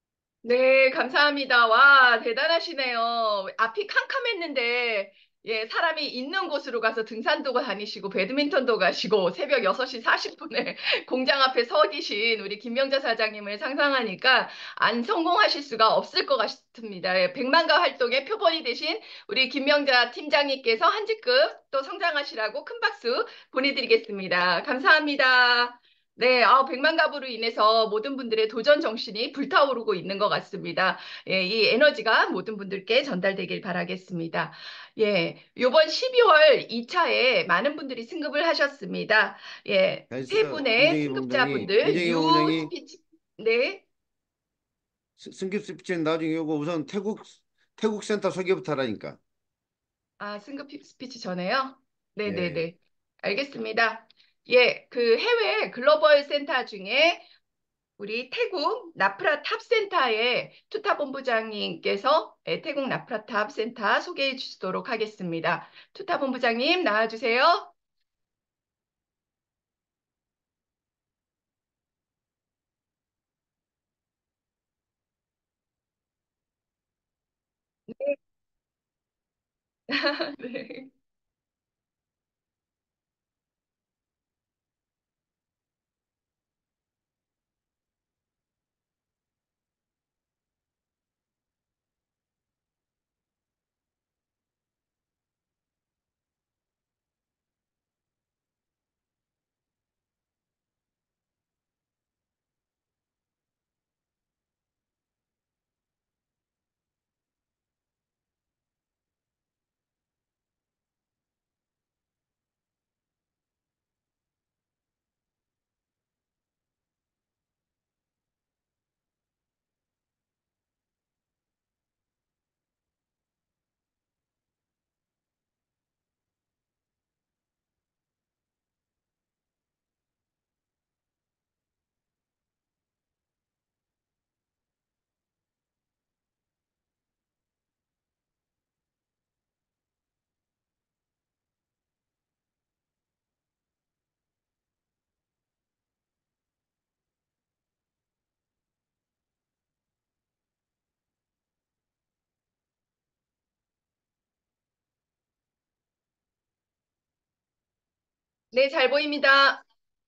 네, 감사합니다. 와, 대단하시네요. 앞이 캄캄했는데, 예, 사람이 있는 곳으로 가서 등산도 다니시고, 배드민턴도 가시고, 새벽 여섯 시 사십 분에 공장 앞에 서 계신 우리 김명자 사장님을 상상하니까 안 성공하실 수가 없을 것 같습니다. 예, 백만가 활동의 표본이 되신 우리 김명자 팀장님께서 한 직급 또 성장하시라고 큰 박수 보내드리겠습니다. 감사합니다. 네, 아, 백만갑으로 인해서 모든 분들의 도전 정신이 불타오르고 있는 것 같습니다. 예, 이 에너지가 모든 분들께 전달되길 바라겠습니다. 예, 요번 십이월 이 차에 많은 분들이 승급을 하셨습니다. 예, 세 됐어. 분의 이정희 본부장이, 승급자분들, 이정희 유 본부장이 스피치, 네, 스- 승급 스피치는 나중에 요거 우선 태국, 태국 센터 소개부터 하라니까. 아, 승급 스피치 전에요? 예. 네네네. 알겠습니다. 예, 그 해외 글로벌 센터 중에 우리 태국 나프라 탑센터의 투타 본부장님께서 예, 태국 나프라 탑센터 소개해 주시도록 하겠습니다. 투타 본부장님 나와주세요. 네. 네, 잘 보입니다.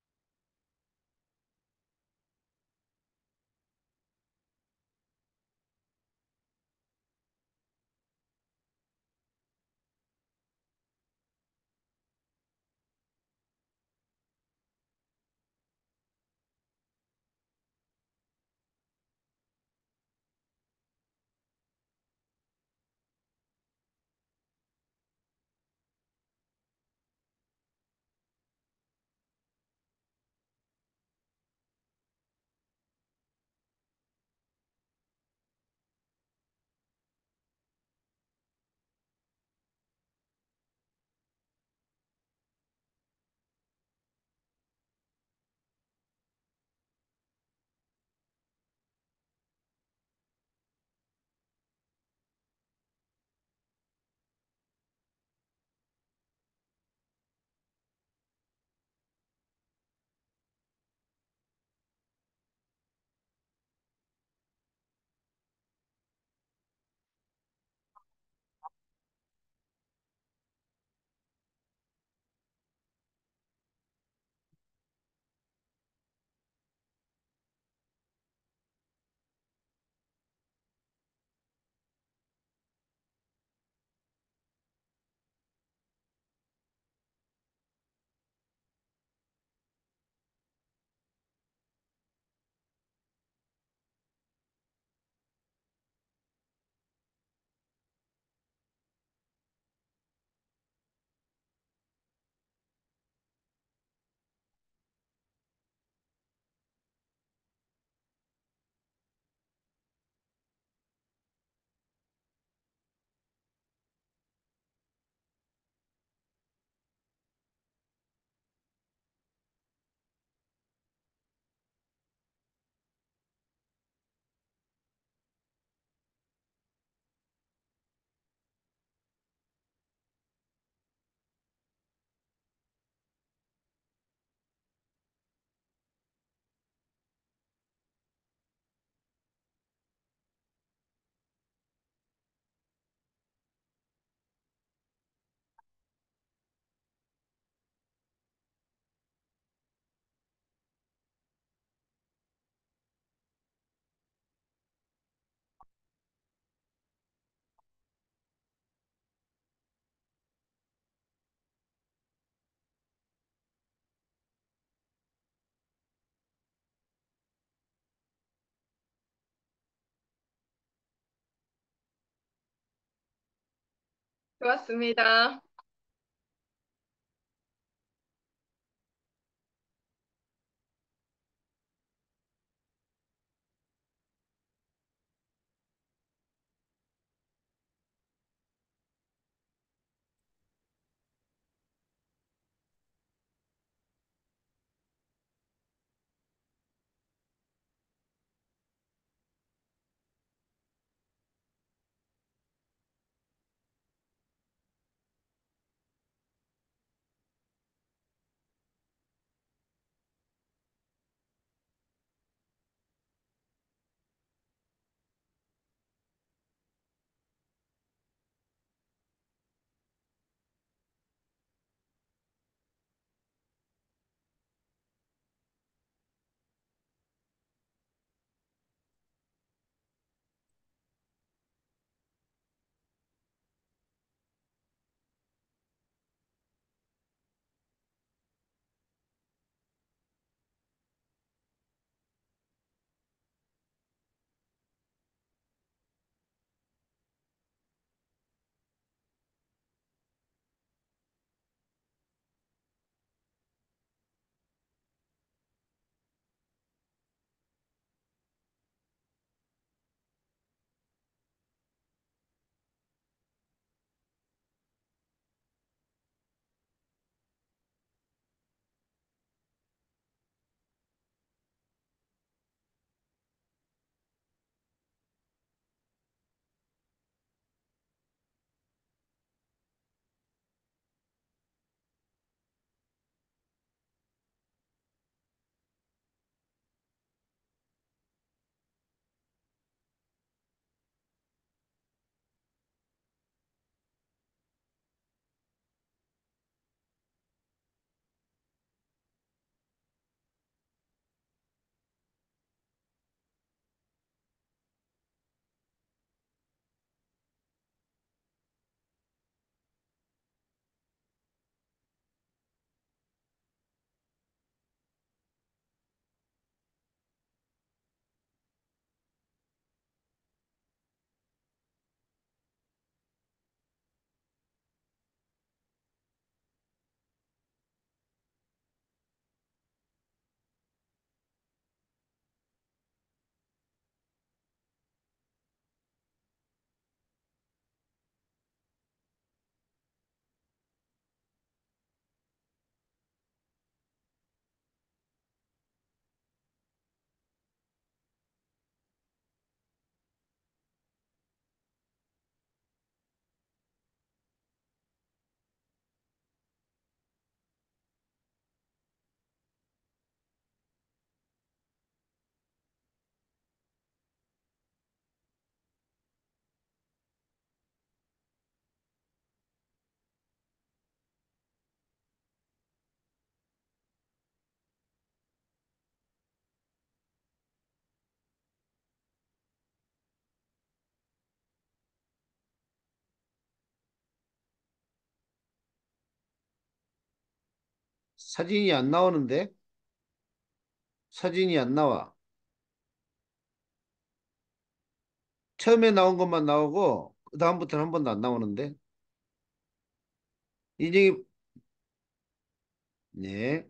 좋았습니다. 사진이 안 나오는데? 사진이 안 나와. 처음에 나온 것만 나오고 그다음부터는 한 번도 안 나오는데. 인증이 네.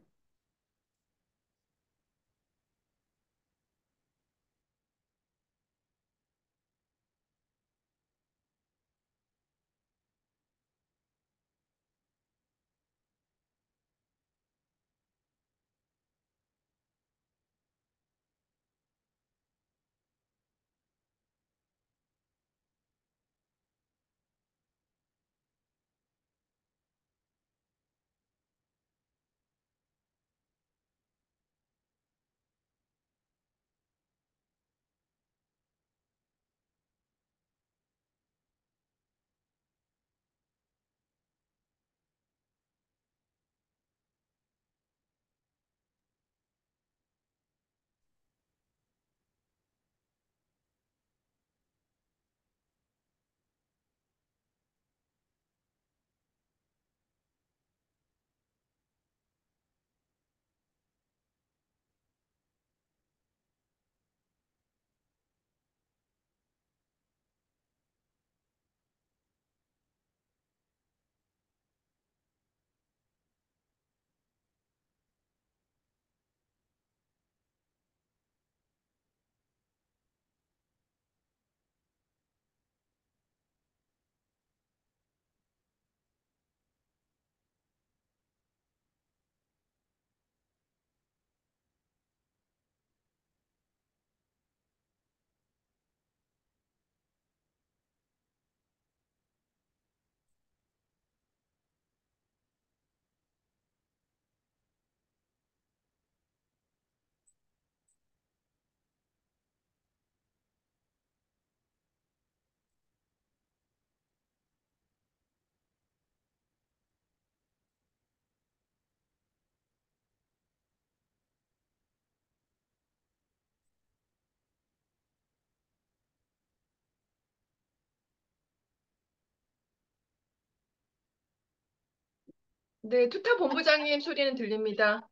네, 투타 본부장님 소리는 들립니다.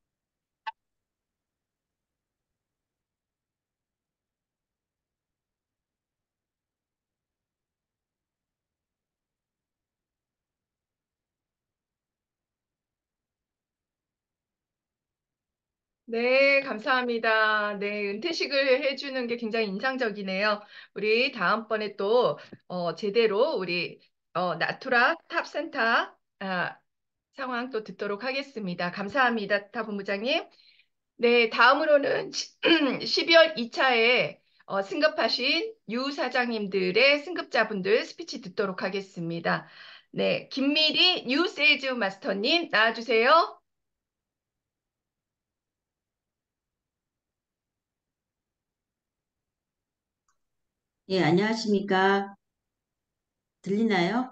네, 감사합니다. 네, 은퇴식을 해주는 게 굉장히 인상적이네요. 우리 다음번에 또 어, 제대로 우리 어, 나투라 탑센터 아, 상황 또 듣도록 하겠습니다. 감사합니다, 타 본부장님. 네, 다음으로는 십이월 이 차에 어, 승급하신 유 사장님들의 승급자분들 스피치 듣도록 하겠습니다. 네, 김미리 뉴 세일즈 마스터님 나와주세요. 예, 안녕하십니까. 들리나요?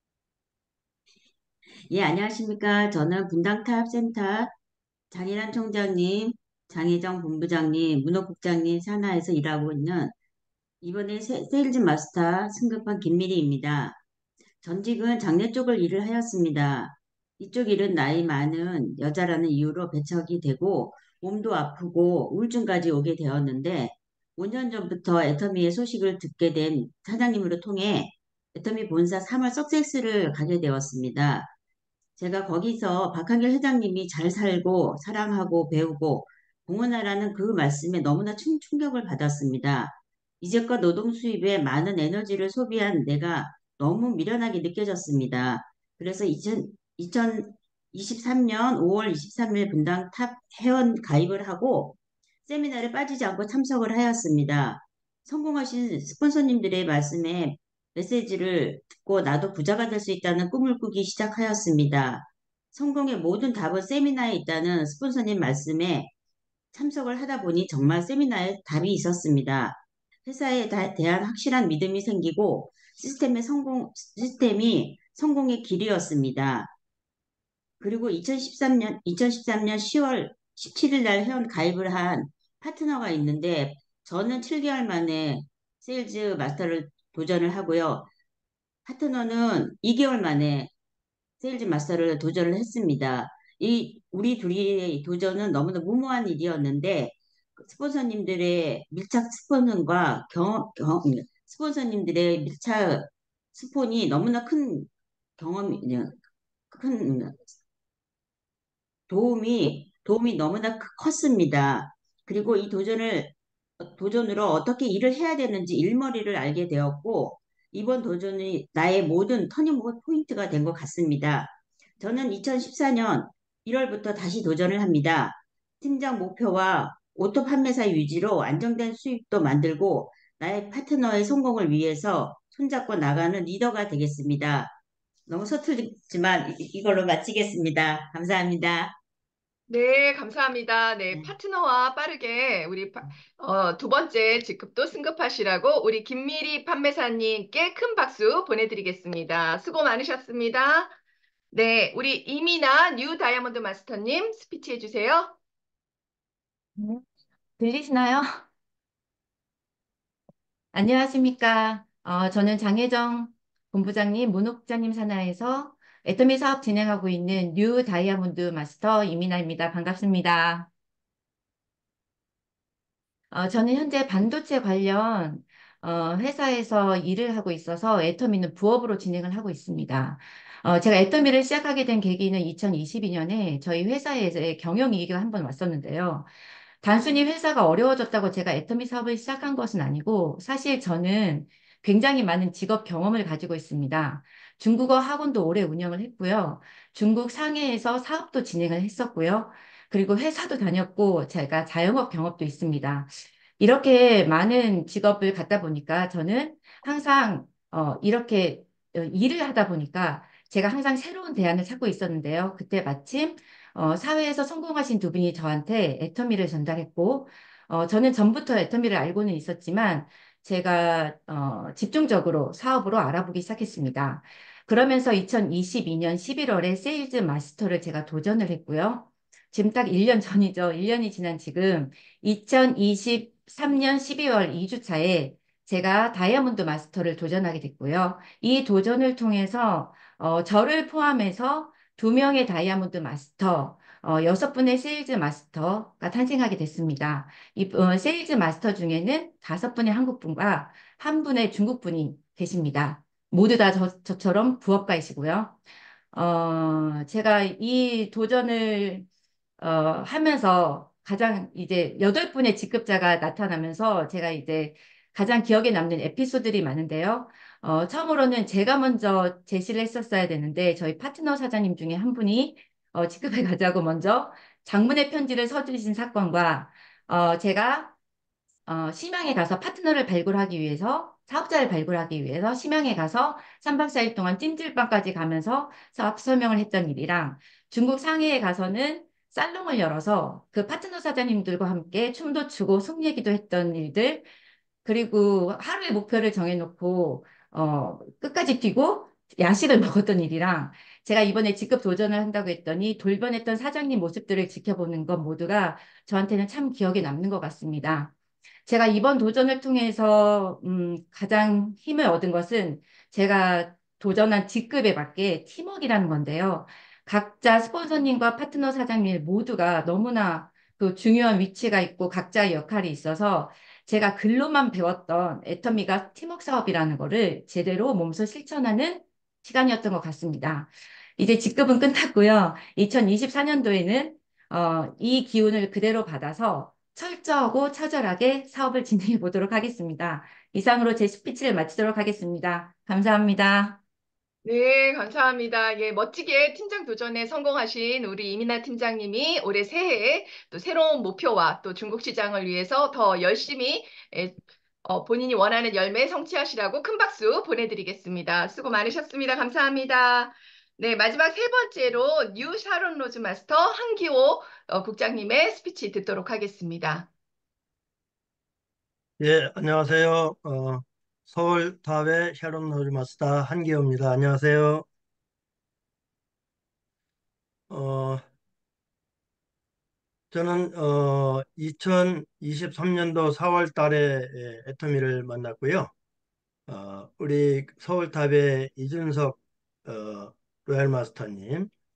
예, 안녕하십니까. 저는 분당타협센터 장일환 총장님, 장혜정 본부장님, 문호국장님 산하에서 일하고 있는 이번에 세, 세일즈 마스터 승급한 김미리입니다. 전직은 장례 쪽을 일을 하였습니다. 이쪽 일은 나이 많은 여자라는 이유로 배척이 되고 몸도 아프고 우울증까지 오게 되었는데 오 년 전부터 애터미의 소식을 듣게 된 사장님으로 통해 애터미 본사 삼 월 석세스를 가게 되었습니다. 제가 거기서 박한결 회장님이 잘 살고 사랑하고 배우고 공헌하라는 그 말씀에 너무나 충, 충격을 받았습니다. 이제껏 노동 수입에 많은 에너지를 소비한 내가 너무 미련하게 느껴졌습니다. 그래서 이천, 이천이십삼 년 오월 이십삼 일 분당 탑 회원 가입을 하고 세미나를 빠지지 않고 참석을 하였습니다. 성공하신 스폰서님들의 말씀에 메시지를 듣고 나도 부자가 될 수 있다는 꿈을 꾸기 시작하였습니다. 성공의 모든 답은 세미나에 있다는 스폰서님 말씀에 참석을 하다 보니 정말 세미나에 답이 있었습니다. 회사에 다- 대한 확실한 믿음이 생기고 시스템의 성공, 시스템이 성공의 길이었습니다. 그리고 이천십삼 년, 이천십삼 년 시월 십칠 일 날 회원 가입을 한 파트너가 있는데 저는 칠 개월 만에 세일즈 마스터를 도전을 하고요. 파트너는 이 개월 만에 세일즈 마스터를 도전을 했습니다. 이 우리 둘이 도전은 너무나 무모한 일이었는데 스폰서님들의 밀착 스폰과 경험, 경, 스폰서님들의 밀착 스폰이 너무나 큰 경험이 큰 도움이 도움이 너무나 크- 컸습니다. 그리고 이 도전을 도전으로 어떻게 일을 해야 되는지 일머리를 알게 되었고 이번 도전이 나의 모든 터닝 포인트가 된 것 같습니다. 저는 이천십사 년 일월부터 다시 도전을 합니다. 팀장 목표와 오토 판매사 유지로 안정된 수입도 만들고 나의 파트너의 성공을 위해서 손잡고 나가는 리더가 되겠습니다. 너무 서툴지만 이- 이걸로 마치겠습니다. 감사합니다. 네, 감사합니다. 네, 네. 파트너와 빠르게 우리 파- 어, 두 번째 직급도 승급하시라고 우리 김미리 판매사님께 큰 박수 보내드리겠습니다. 수고 많으셨습니다. 네, 우리 이미나 뉴 다이아몬드 마스터님 스피치 해주세요. 네, 들리시나요? 안녕하십니까. 어, 저는 장혜정 본부장님, 문옥자님 산하에서 애터미 사업 진행하고 있는 뉴 다이아몬드 마스터 이민아입니다. 반갑습니다. 어, 저는 현재 반도체 관련 어, 회사에서 일을 하고 있어서 애터미는 부업으로 진행을 하고 있습니다. 어, 제가 애터미를 시작하게 된 계기는 이천이십이 년에 저희 회사에 경영이익이 한번 왔었는데요. 단순히 회사가 어려워졌다고 제가 애터미 사업을 시작한 것은 아니고 사실 저는 굉장히 많은 직업 경험을 가지고 있습니다. 중국어 학원도 오래 운영을 했고요. 중국 상해에서 사업도 진행을 했었고요. 그리고 회사도 다녔고 제가 자영업 경험도 있습니다. 이렇게 많은 직업을 갖다 보니까 저는 항상 어, 이렇게 어, 일을 하다 보니까 제가 항상 새로운 대안을 찾고 있었는데요. 그때 마침 어, 사회에서 성공하신 두 분이 저한테 애터미를 전달했고, 어, 저는 전부터 애터미를 알고는 있었지만, 제가 어, 집중적으로 사업으로 알아보기 시작했습니다. 그러면서 이천이십이 년 십일월에 세일즈 마스터를 제가 도전을 했고요. 지금 딱 일 년 전이죠. 일 년이 지난 지금 이천이십삼 년 십이월 이 주차에 제가 다이아몬드 마스터를 도전하게 됐고요. 이 도전을 통해서 어, 저를 포함해서 두 명의 다이아몬드 마스터, 어, 여섯 분의 세일즈 마스터가 탄생하게 됐습니다. 이 어, 세일즈 마스터 중에는 다섯 분의 한국 분과 한 분의 중국 분이 계십니다. 모두 다 저, 저처럼 부업가이시고요. 어, 제가 이 도전을 어, 하면서 가장 이제 여덟 분의 직급자가 나타나면서 제가 이제 가장 기억에 남는 에피소드들이 많은데요. 어, 처음으로는 제가 먼저 제시를 했었어야 되는데 저희 파트너 사장님 중에 한 분이 어, 직급에 가자고 먼저 장문의 편지를 써주신 사건과 어, 제가 어, 심양에 가서 파트너를 발굴하기 위해서, 사업자를 발굴하기 위해서 심양에 가서 삼 박 사 일 동안 찜질방까지 가면서 사업 설명을 했던 일이랑 중국 상해에 가서는 살롱을 열어서 그 파트너 사장님들과 함께 춤도 추고 속 얘기도 했던 일들, 그리고 하루의 목표를 정해놓고 어, 끝까지 뛰고 야식을 먹었던 일이랑 제가 이번에 직급 도전을 한다고 했더니 돌변했던 사장님 모습들을 지켜보는 것 모두가 저한테는 참 기억에 남는 것 같습니다. 제가 이번 도전을 통해서 음, 가장 힘을 얻은 것은 제가 도전한 직급에 맞게 팀워크라는 건데요. 각자 스폰서님과 파트너 사장님 모두가 너무나 그 중요한 위치가 있고 각자의 역할이 있어서 제가 글로만 배웠던 애터미가 팀워크 사업이라는 거를 제대로 몸소 실천하는 시간이었던 것 같습니다. 이제 직급은 끝났고요. 이천이십사 년도에는 어, 이 기운을 그대로 받아서 철저하고 처절하게 사업을 진행해 보도록 하겠습니다. 이상으로 제 스피치를 마치도록 하겠습니다. 감사합니다. 네, 감사합니다. 예, 멋지게 팀장 도전에 성공하신 우리 이민아 팀장님이 올해 새해에 또 새로운 목표와 또 중국 시장을 위해서 더 열심히 예, 어, 본인이 원하는 열매 성취하시라고 큰 박수 보내드리겠습니다. 수고 많으셨습니다. 감사합니다. 네, 마지막 세 번째로 뉴 샤론 로즈 마스터 한기호 어, 국장님의 스피치 듣도록 하겠습니다. 예, 안녕하세요. 어, 서울 다회 샤론 로즈마스터 한기호입니다. 안녕하세요. 어, 저는 어, 이천이십삼 년도 사월 달에 예, 애터미를 만났고요. 어, 우리 서울 다회 이준석 어, 로얄 마스터님,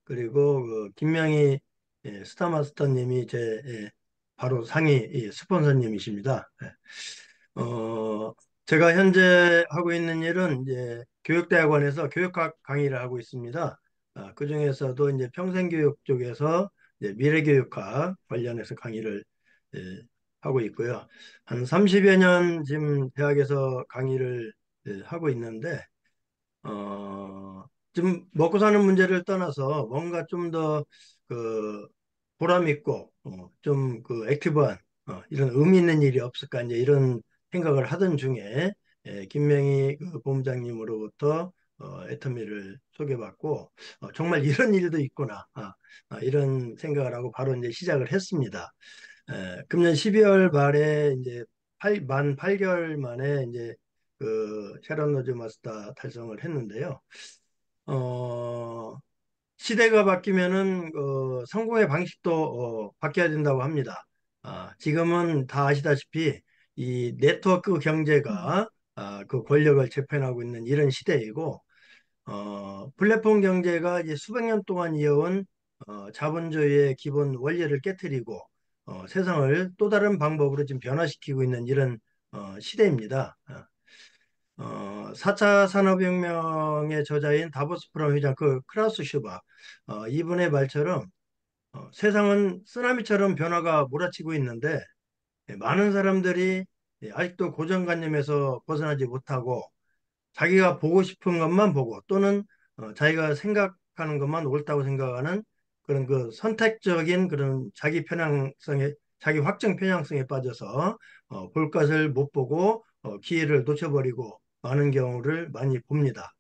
그리고 그 김명희 예, 스타마스터님이 제 예, 바로 상위 예, 스폰서님이십니다. 예. 어, 제가 현재 하고 있는 일은 이제 교육대학원에서 교육학 강의를 하고 있습니다. 아, 그중에서도 이제 평생교육 쪽에서 이제 미래교육학 관련해서 강의를 예, 하고 있고요. 한 삼십여 년 지금 대학에서 강의를 예, 하고 있는데 어, 좀 먹고 사는 문제를 떠나서 뭔가 좀 더 그 보람 있고 어, 좀 그 액티브한 어, 이런 의미 있는 일이 없을까 이제 이런 생각을 하던 중에 예, 김명희 그 본부장님으로부터 어, 애터미를 소개받고 어, 정말 이런 일도 있구나 아, 아, 이런 생각을 하고 바로 이제 시작을 했습니다. 에, 금년 십이월 말에 이제 팔, 만 팔 개월 만에 이제 그 sharon rose 마스터 달성을 했는데요. 어, 시대가 바뀌면은 어, 성공의 방식도 어, 바뀌어야 된다고 합니다. 아, 지금은 다 아시다시피 이 네트워크 음. 경제가 아, 그 권력을 재편하고 있는 이런 시대이고 어, 플랫폼 경제가 이제 수백 년 동안 이어온 어, 자본주의의 기본 원리를 깨뜨리고 어, 세상을 또 다른 방법으로 지금 변화시키고 있는 이런 어, 시대입니다. 어, 사 차 산업혁명의 저자인 다보스 프롬 회장 그 크라우스 슈바 어, 이분의 말처럼 어, 세상은 쓰나미처럼 변화가 몰아치고 있는데 예, 많은 사람들이 예, 아직도 고정관념에서 벗어나지 못하고 자기가 보고 싶은 것만 보고 또는 어, 자기가 생각하는 것만 옳다고 생각하는 그런 그 선택적인 그런 자기 편향성에 자기 확정 편향성에 빠져서 어, 볼 것을 못 보고 어, 기회를 놓쳐버리고 많은 경우를 많이 봅니다.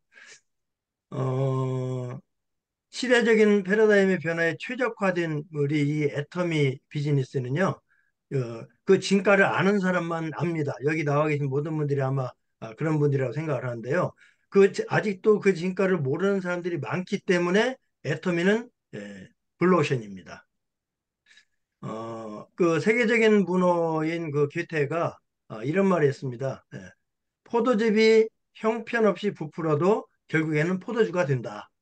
어, 시대적인 패러다임의 변화에 최적화된 우리 이 애터미 비즈니스는요, 어, 그 진가를 아는 사람만 압니다. 여기 나와 계신 모든 분들이 아마 아, 그런 분들이라고 생각을 하는데요. 그 아직도 그 진가를 모르는 사람들이 많기 때문에 애터미는 예, 블루오션입니다. 어, 그 세계적인 문호인 그 괴테가 어, 이런 말을 했습니다. 예, 포도즙이 형편없이 부풀어도 결국에는 포도주가 된다.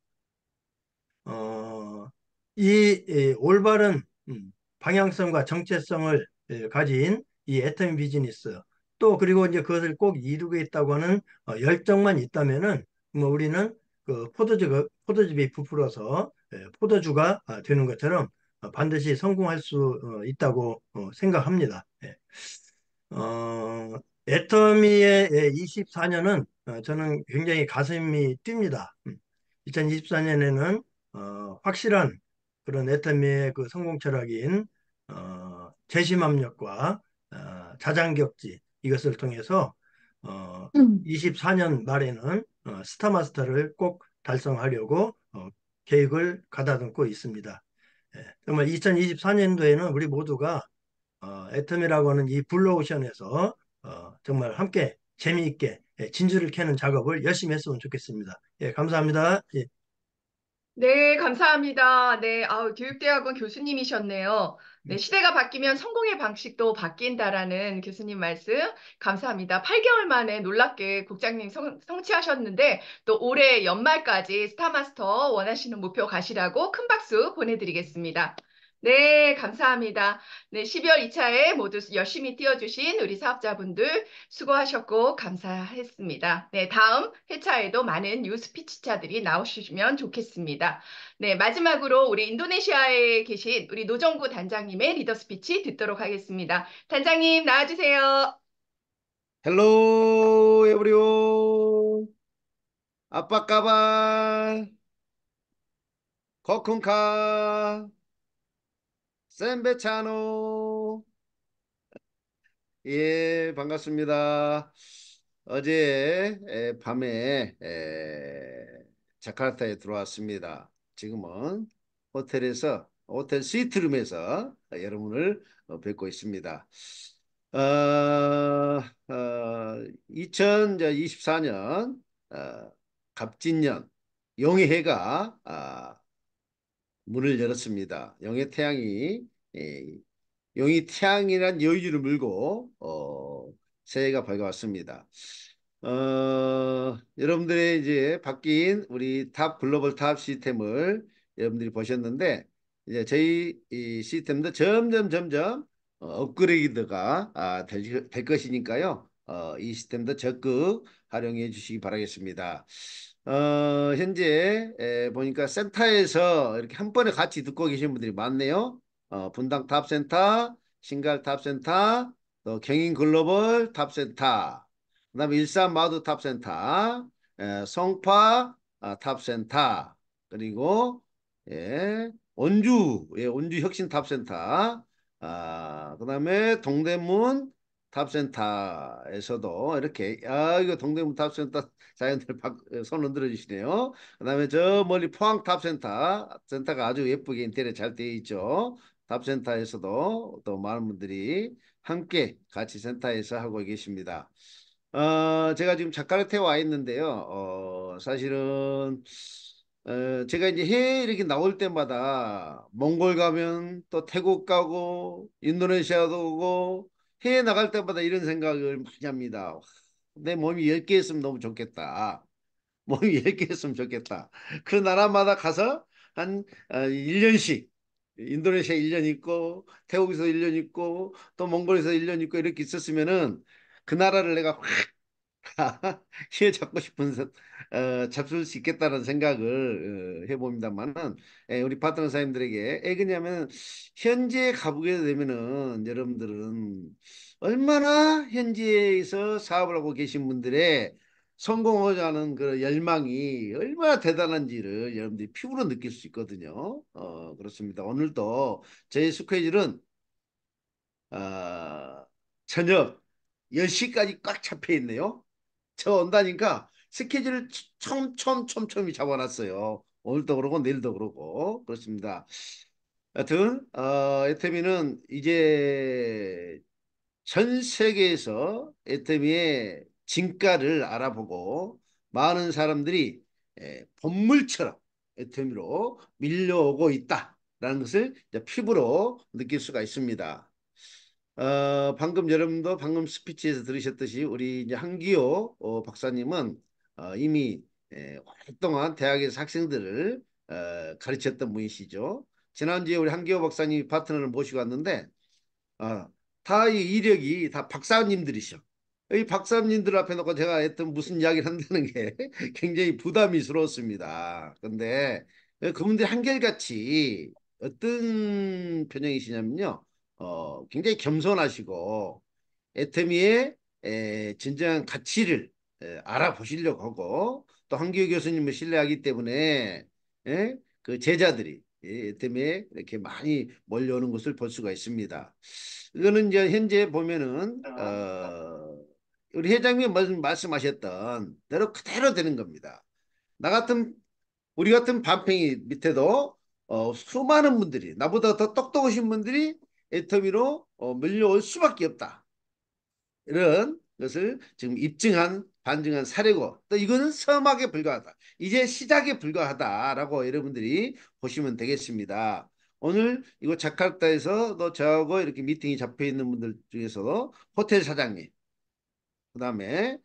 어, 이, 이 올바른 음, 방향성과 정체성을 예, 가진 이 애터미 비즈니스 또 그리고 이제 그것을 꼭 이루겠다고 하는 어, 열정만 있다면은 뭐 우리는 그 포도주가 포도즙이 부풀어서 예, 포도주가 아, 되는 것처럼 어, 반드시 성공할 수 어, 있다고 어, 생각합니다. 예. 어, 애터미의 이십사 년은 저는 굉장히 가슴이 뜁니다. 이천이십사 년에는 어, 확실한 그런 애터미의 그 성공 철학인 어, 재심 압력과 어, 자장격지 이것을 통해서 어, 음. 이십사 년 말에는 어, 스타마스터를 꼭 달성하려고 어, 계획을 가다듬고 있습니다. 예, 정말 이천이십사 년도에는 우리 모두가 어, 애텀이라고 하는 이 블루오션에서 어, 정말 함께 재미있게 예, 진주를 캐는 작업을 열심히 했으면 좋겠습니다. 예, 감사합니다. 예. 네, 감사합니다. 네, 아우, 교육대학원 교수님이셨네요. 네, 시대가 바뀌면 성공의 방식도 바뀐다라는 교수님 말씀 감사합니다. 팔 개월 만에 놀랍게 국장님 성, 성취하셨는데 또 올해 연말까지 스타마스터 원하시는 목표 가시라고 큰 박수 보내드리겠습니다. 네, 감사합니다. 네, 십이월 이 차에 모두 열심히 뛰어주신 우리 사업자분들 수고하셨고 감사했습니다. 네, 다음 회차에도 많은 뉴스 피치자들이 나오시면 좋겠습니다. 네, 마지막으로 우리 인도네시아에 계신 우리 노정구 단장님의 리더 스피치 듣도록 하겠습니다. 단장님 나와주세요. 헬로 에브리온. 아빠 까발 코쿤카 샌베차노. 예, 반갑습니다. 어제 에, 밤에 에, 자카르타에 들어왔습니다. 지금은 호텔에서 호텔 스위트룸에서 여러분을 어, 뵙고 있습니다. 어, 어, 이천이십사 년 어, 갑진년 용의 해가 아, 문을 열었습니다. 용의 태양이 에, 용이 태양이란 여유를 물고 어, 새해가 밝아왔습니다. 어, 여러분들의 이제 바뀐 우리 탑 글로벌 탑 시스템을 여러분들이 보셨는데 이제 저희 이 시스템도 점점 점점 어, 업그레이드가 아, 될, 될 것이니까요. 어, 이 시스템도 적극 활용해 주시기 바라겠습니다. 어, 현재 에, 보니까 센터에서 이렇게 한 번에 같이 듣고 계신 분들이 많네요. 어, 분당 탑센터, 신갈 탑센터, 또 경인 글로벌 탑센터, 그다음에 일산 마도 탑센터, 에, 송파 아, 탑센터, 그리고 예, 원주, 예, 원주 혁신 탑센터, 아, 그다음에 동대문 탑센터에서도 이렇게 아 이거 동대문 탑센터 자연들 박, 손 흔들어 주시네요. 그다음에 저 멀리 포항 탑센터 센터가 아주 예쁘게 인테리어 잘 되어 있죠. 탑센터에서도 또 많은 분들이 함께 같이 센터에서 하고 계십니다. 어, 제가 지금 자카르타에 와 있는데요. 어, 사실은 어, 제가 이제 해외 이렇게 나올 때마다 몽골 가면 또 태국 가고 인도네시아도 오고 해외 나갈 때마다 이런 생각을 많이 합니다. 내 몸이 열 개 있으면 너무 좋겠다. 몸이 열 개 있으면 좋겠다. 그 나라마다 가서 한 어, 일 년씩 인도네시아 일 년 있고 태국에서 일 년 있고 또 몽골에서 일 년 있고 이렇게 있었으면은 그 나라를 내가 휘어 잡고 싶은 어, 잡술 수 있겠다는 생각을 어, 해봅니다만은 에, 우리 파트너 사님들에게 에 그냐면 현지에 가보게 되면은 여러분들은 얼마나 현지에서 사업을 하고 계신 분들의 성공하고자 하는 그 열망이 얼마나 대단한지를 여러분들이 피부로 느낄 수 있거든요. 어, 그렇습니다. 오늘도 저희 스케줄은 어, 저녁 열 시까지 꽉 잡혀 있네요. 저 온다니까 스케줄을 촘촘촘촘히 잡아놨어요. 오늘도 그러고 내일도 그러고 그렇습니다. 하여튼 어, 에테미는 이제 전 세계에서 에테미의 진가를 알아보고 많은 사람들이 에, 본물처럼 에테미로 밀려오고 있다라는 것을 이제 피부로 느낄 수가 있습니다. 어, 방금 여러분도 방금 스피치에서 들으셨듯이 우리 이제 한기호 어, 박사님은 어, 이미 에, 오랫동안 대학에서 학생들을 어, 가르쳤던 분이시죠. 지난주에 우리 한기호 박사님 파트너를 모시고 왔는데 어, 다 이 이력이 다 박사님들이셔. 이 박사님들 앞에 놓고 제가 했던 무슨 이야기를 한다는 게 굉장히 부담이스러웠습니다. 근데 그분들이 한결같이 어떤 표정이시냐면요. 어, 굉장히 겸손하시고 애터미의 에, 진정한 가치를 에, 알아보시려고 하고 또 한기호 교수님을 신뢰하기 때문에 에, 그 제자들이 예, 애터미에 이렇게 많이 몰려오는 것을 볼 수가 있습니다. 이거는 이제 현재 보면은 어, 우리 회장님 말씀하셨던 대로 그대로 되는 겁니다. 나 같은 우리 같은 반팽이 밑에도 어, 수많은 분들이 나보다 더 똑똑하신 분들이 애터미로 어, 밀려올 수밖에 없다. 이런 것을 지금 입증한 반증한 사례고 또 이거는 서막에 불과하다. 이제 시작에 불과하다라고 여러분들이 보시면 되겠습니다. 오늘 이거 자카르타에서도 저하고 이렇게 미팅이 잡혀 있는 분들 중에서도 호텔 사장님, 그다음에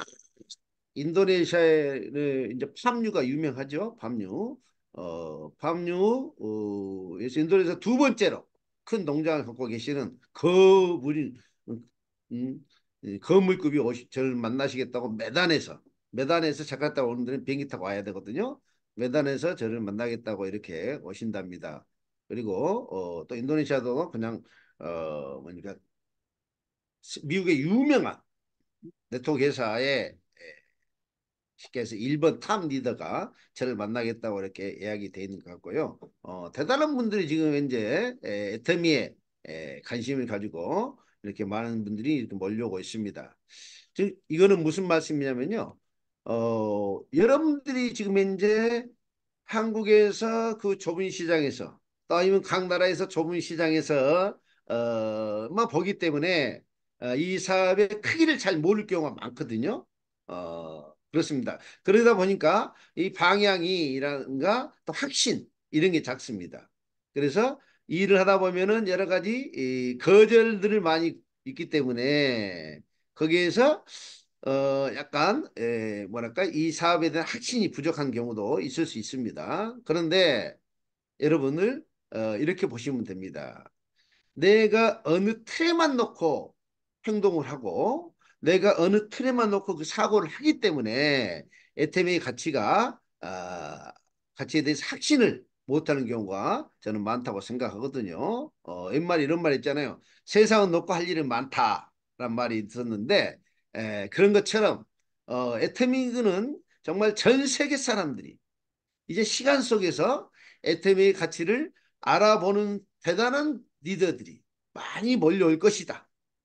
인도네시아의 이제 팜유가 유명하죠. 팜유. 어, 팜유, 어, 그래서 인도네시아 두 번째로 큰 농장을 갖고 계시는 거물인, 음, 음, 거물급이 오시, 저를 만나시겠다고 메단에서, 메단에서 자카르타 오는 데는 비행기 타고 와야 되거든요. 메단에서 저를 만나겠다고 이렇게 오신답니다. 그리고, 어, 또 인도네시아도 그냥, 어, 뭐니까, 미국의 유명한 네트워크 회사에 쉽게 해서 일 번 탑 리더가 저를 만나겠다고 이렇게 예약이 돼 있는 것 같고요. 어, 대단한 분들이 지금 현재 에, 애터미에 에, 관심을 가지고 이렇게 많은 분들이 이렇게 몰려오고 있습니다. 즉 이거는 무슨 말씀이냐면요. 어, 여러분들이 지금 현재 한국에서 그 좁은 시장에서 또 아니면 각 나라에서 좁은 시장에서 어, 뭐 보기 때문에 어, 이 사업의 크기를 잘 모를 경우가 많거든요. 어, 그렇습니다. 그러다 보니까 이 방향이란가 또 확신 이런 게 작습니다. 그래서 일을 하다 보면은 여러 가지 이 거절들을 많이 있기 때문에 거기에서 어 약간 에, 뭐랄까 이 사업에 대한 확신이 부족한 경우도 있을 수 있습니다. 그런데 여러분을 어, 이렇게 보시면 됩니다. 내가 어느 틀에만 놓고 행동을 하고 내가 어느 틀에만 놓고 그 사고를 하기 때문에 애터미의 가치가 아, 가치에 대해서 확신을 못하는 경우가 저는 많다고 생각하거든요. 어, 옛말에 이런 말 있잖아요. 세상은 놓고 할 일은 많다라는 말이 있었는데 에, 그런 것처럼 어, 애터미는 정말 전 세계 사람들이 이제 시간 속에서 애터미의 가치를 알아보는 대단한 리더들이 많이 몰려올 것이다.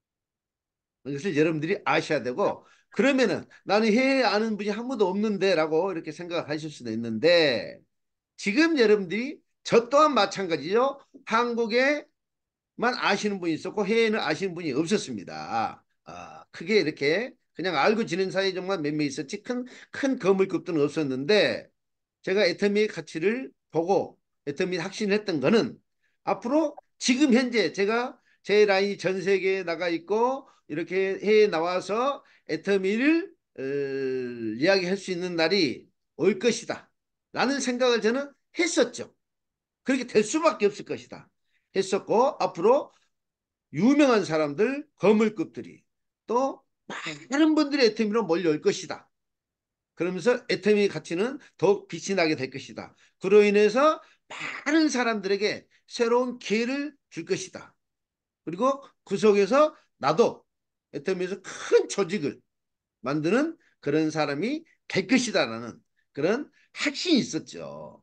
이것을 여러분들이 아셔야 되고 그러면은 나는 해외에 아는 분이 한 분도 없는데 라고 이렇게 생각하실 수도 있는데 지금 여러분들이 저 또한 마찬가지죠. 한국에만 아시는 분이 있었고 해외에는 아시는 분이 없었습니다. 아, 크게 이렇게 그냥 알고 지낸 사이에 정말 몇 명 있었지 큰, 큰 거물급들은 없었는데 제가 애터미의 가치를 보고 애터미 확신했던 거는 앞으로 지금 현재 제가 제 라인이 전 세계에 나가 있고 이렇게 해외에 나와서 애터미를 어, 이야기할 수 있는 날이 올 것이다 라는 생각을 저는 했었죠. 그렇게 될 수밖에 없을 것이다 했었고 앞으로 유명한 사람들 거물급들이 또 많은 분들이 애터미로 몰려올 것이다. 그러면서 애터미의 가치는 더욱 빛이 나게 될 것이다. 그로 인해서 많은 사람들에게 새로운 기회를 줄 것이다. 그리고 그 속에서 나도 애터미에서 큰 조직을 만드는 그런 사람이 될 것이다라는 그런 확신이 있었죠.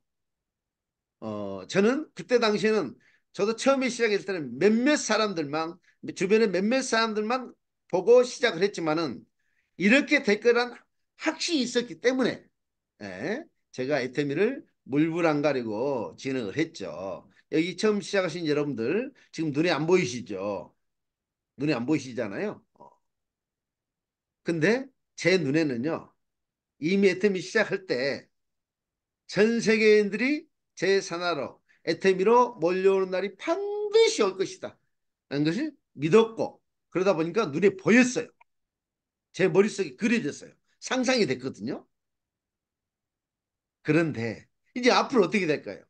어, 저는 그때 당시에는 저도 처음에 시작했을 때는 몇몇 사람들만 주변에 몇몇 사람들만 보고 시작을 했지만은 이렇게 될 거란 확신이 있었기 때문에 예, 제가 애터미를 물불 안 가리고 진행을 했죠. 여기 처음 시작하신 여러분들 지금 눈에 안 보이시죠? 눈에 안 보이시잖아요. 어. 근데 제 눈에는요. 이미 애터미 시작할 때 전 세계인들이 제 산하로 애터미로 몰려오는 날이 반드시 올 것이다 라는 것을 믿었고 그러다 보니까 눈에 보였어요. 제 머릿속에 그려졌어요. 상상이 됐거든요. 그런데 이제 앞으로 어떻게 될까요?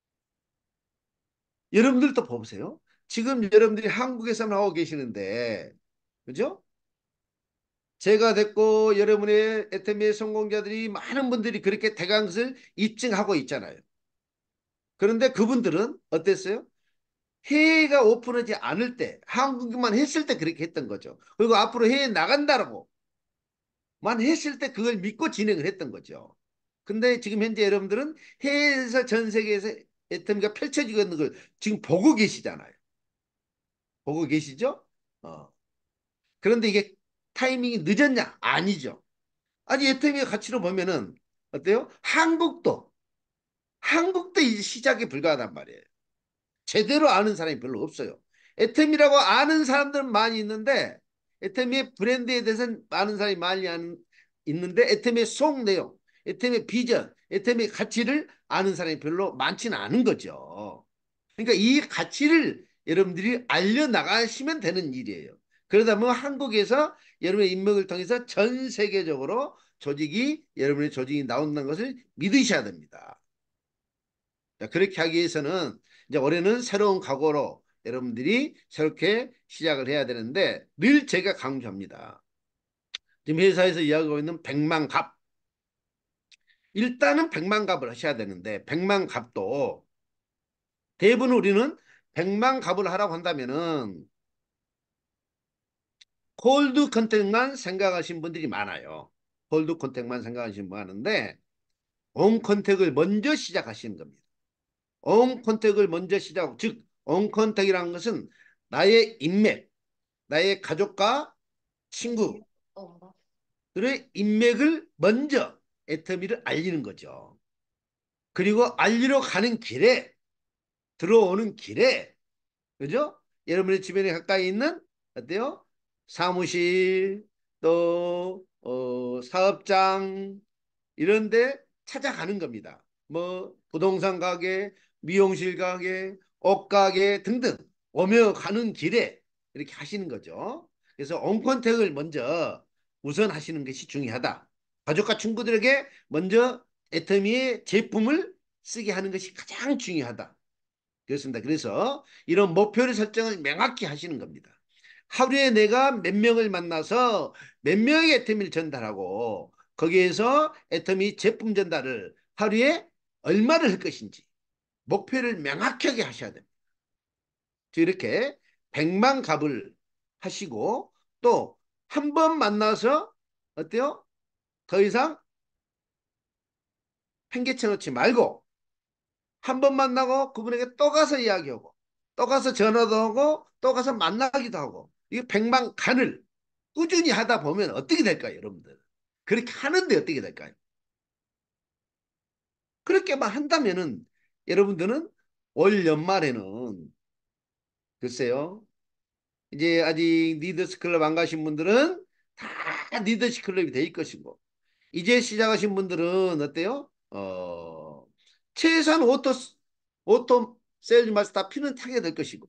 여러분들도 보세요. 지금 여러분들이 한국에서만 하고 계시는데 그죠? 제가 됐고 여러분의 애터미의 성공자들이 많은 분들이 그렇게 대강 것을 입증하고 있잖아요. 그런데 그분들은 어땠어요? 해외가 오픈하지 않을 때 한국만 했을 때 그렇게 했던 거죠. 그리고 앞으로 해외 나간다라고만 했을 때 그걸 믿고 진행을 했던 거죠. 근데 지금 현재 여러분들은 해외에서 전 세계에서 애터미가 펼쳐지고 있는 걸 지금 보고 계시잖아요. 보고 계시죠? 어. 그런데 이게 타이밍이 늦었냐? 아니죠. 아니 애터미의 가치로 보면은 어때요? 한국도 한국도 이제 시작에 불과하단 말이에요. 제대로 아는 사람이 별로 없어요. 애터미라고 아는 사람들은 많이 있는데 애터미의 브랜드에 대해서는 아는 사람이 많이 아는, 있는데 애터미의 속 내용, 애터미의 비전, 애터미의 가치를 아는 사람이 별로 많지는 않은 거죠. 그러니까 이 가치를 여러분들이 알려나가시면 되는 일이에요. 그러다 보면 한국에서 여러분의 인맥을 통해서 전 세계적으로 조직이 여러분의 조직이 나온다는 것을 믿으셔야 됩니다. 그렇게 하기 위해서는 이제 올해는 새로운 각오로 여러분들이 새롭게 시작을 해야 되는데 늘 제가 강조합니다. 지금 회사에서 이야기하고 있는 백만 갑. 일단은 백만 갑을 하셔야 되는데 백만 갑도 대부분 우리는 백만 갑을 하라고 한다면은 콜드 컨택만 생각하시는 분들이 많아요. 콜드 컨택만 생각하시는 분 많은데 온 컨택을 먼저 시작하시는 겁니다. 온 컨택을 먼저 시작, 즉, 온 컨택이라는 것은 나의 인맥, 나의 가족과 친구들의 인맥을 먼저 애터미를 알리는 거죠. 그리고 알리러 가는 길에, 들어오는 길에, 그죠? 여러분의 주변에 가까이 있는, 어때요? 사무실, 또, 어, 사업장, 이런데 찾아가는 겁니다. 뭐 부동산 가게, 미용실 가게, 옷가게 등등 오며 가는 길에 이렇게 하시는 거죠. 그래서 온컨택을 먼저 우선 하시는 것이 중요하다. 가족과 친구들에게 먼저 애터미의 제품을 쓰게 하는 것이 가장 중요하다. 그렇습니다. 그래서 이런 목표를 설정을 명확히 하시는 겁니다. 하루에 내가 몇 명을 만나서 몇 명의 애터미를 전달하고 거기에서 애터미 제품 전달을 하루에 얼마를 할 것인지 목표를 명확하게 하셔야 됩니다. 이렇게 백만 갑을 하시고 또 한 번 만나서 어때요? 더 이상 팽개쳐 놓지 말고 한 번 만나고 그분에게 또 가서 이야기하고 또 가서 전화도 하고 또 가서 만나기도 하고 이게 백만 간을 꾸준히 하다 보면 어떻게 될까요, 여러분들? 그렇게 하는데 어떻게 될까요? 그렇게만 한다면은 여러분들은 올 연말에는 글쎄요. 이제 아직 리더스 클럽 안 가신 분들은 다 리더십 클럽이 될 것이고 이제 시작하신 분들은 어때요? 어, 최소한 오토 오토 세일즈 마스터 핀은 타게 될 것이고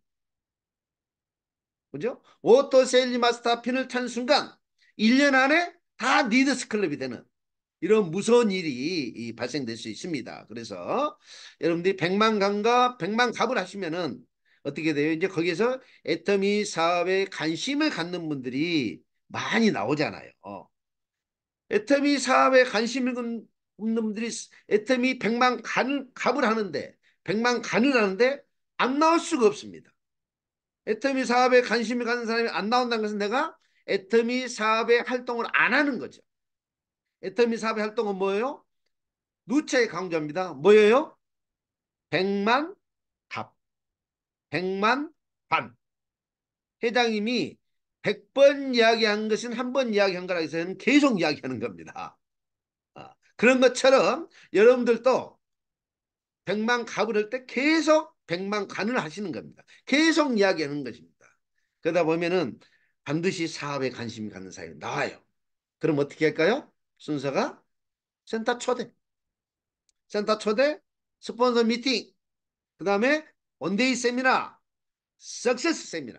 그죠? 오토 세일즈 마스터 핀을 탄 순간 일 년 안에 다 리더스 클럽이 되는 이런 무서운 일이 발생될 수 있습니다. 그래서 여러분들이 백만 강과 백만 갑을 하시면은 어떻게 돼요? 이제 거기에서 애터미 사업에 관심을 갖는 분들이 많이 나오잖아요. 애터미 사업에 관심을 갖는 분들이 애터미 백만 간, 갑을 하는데 백만 간을 하는데 안 나올 수가 없습니다. 애터미 사업에 관심을 갖는 사람이 안 나온다는 것은 내가 애터미 사업의 활동을 안 하는 거죠. 애터미 사업의 활동은 뭐예요? 누차에 강조합니다. 뭐예요? 백만 갑, 백만 반. 회장님이 백 번 이야기한 것은 한 번 이야기한 거라 해서는 계속 이야기하는 겁니다. 아, 그런 것처럼 여러분들도 백만 갑을 할 때 계속 백만 간을 하시는 겁니다. 계속 이야기하는 것입니다. 그러다 보면은 반드시 사업에 관심이 가는 사람이 나와요. 그럼 어떻게 할까요? 순서가 센터 초대, 센터 초대, 스폰서 미팅, 그 다음에 원데이 세미나, 석세스 세미나,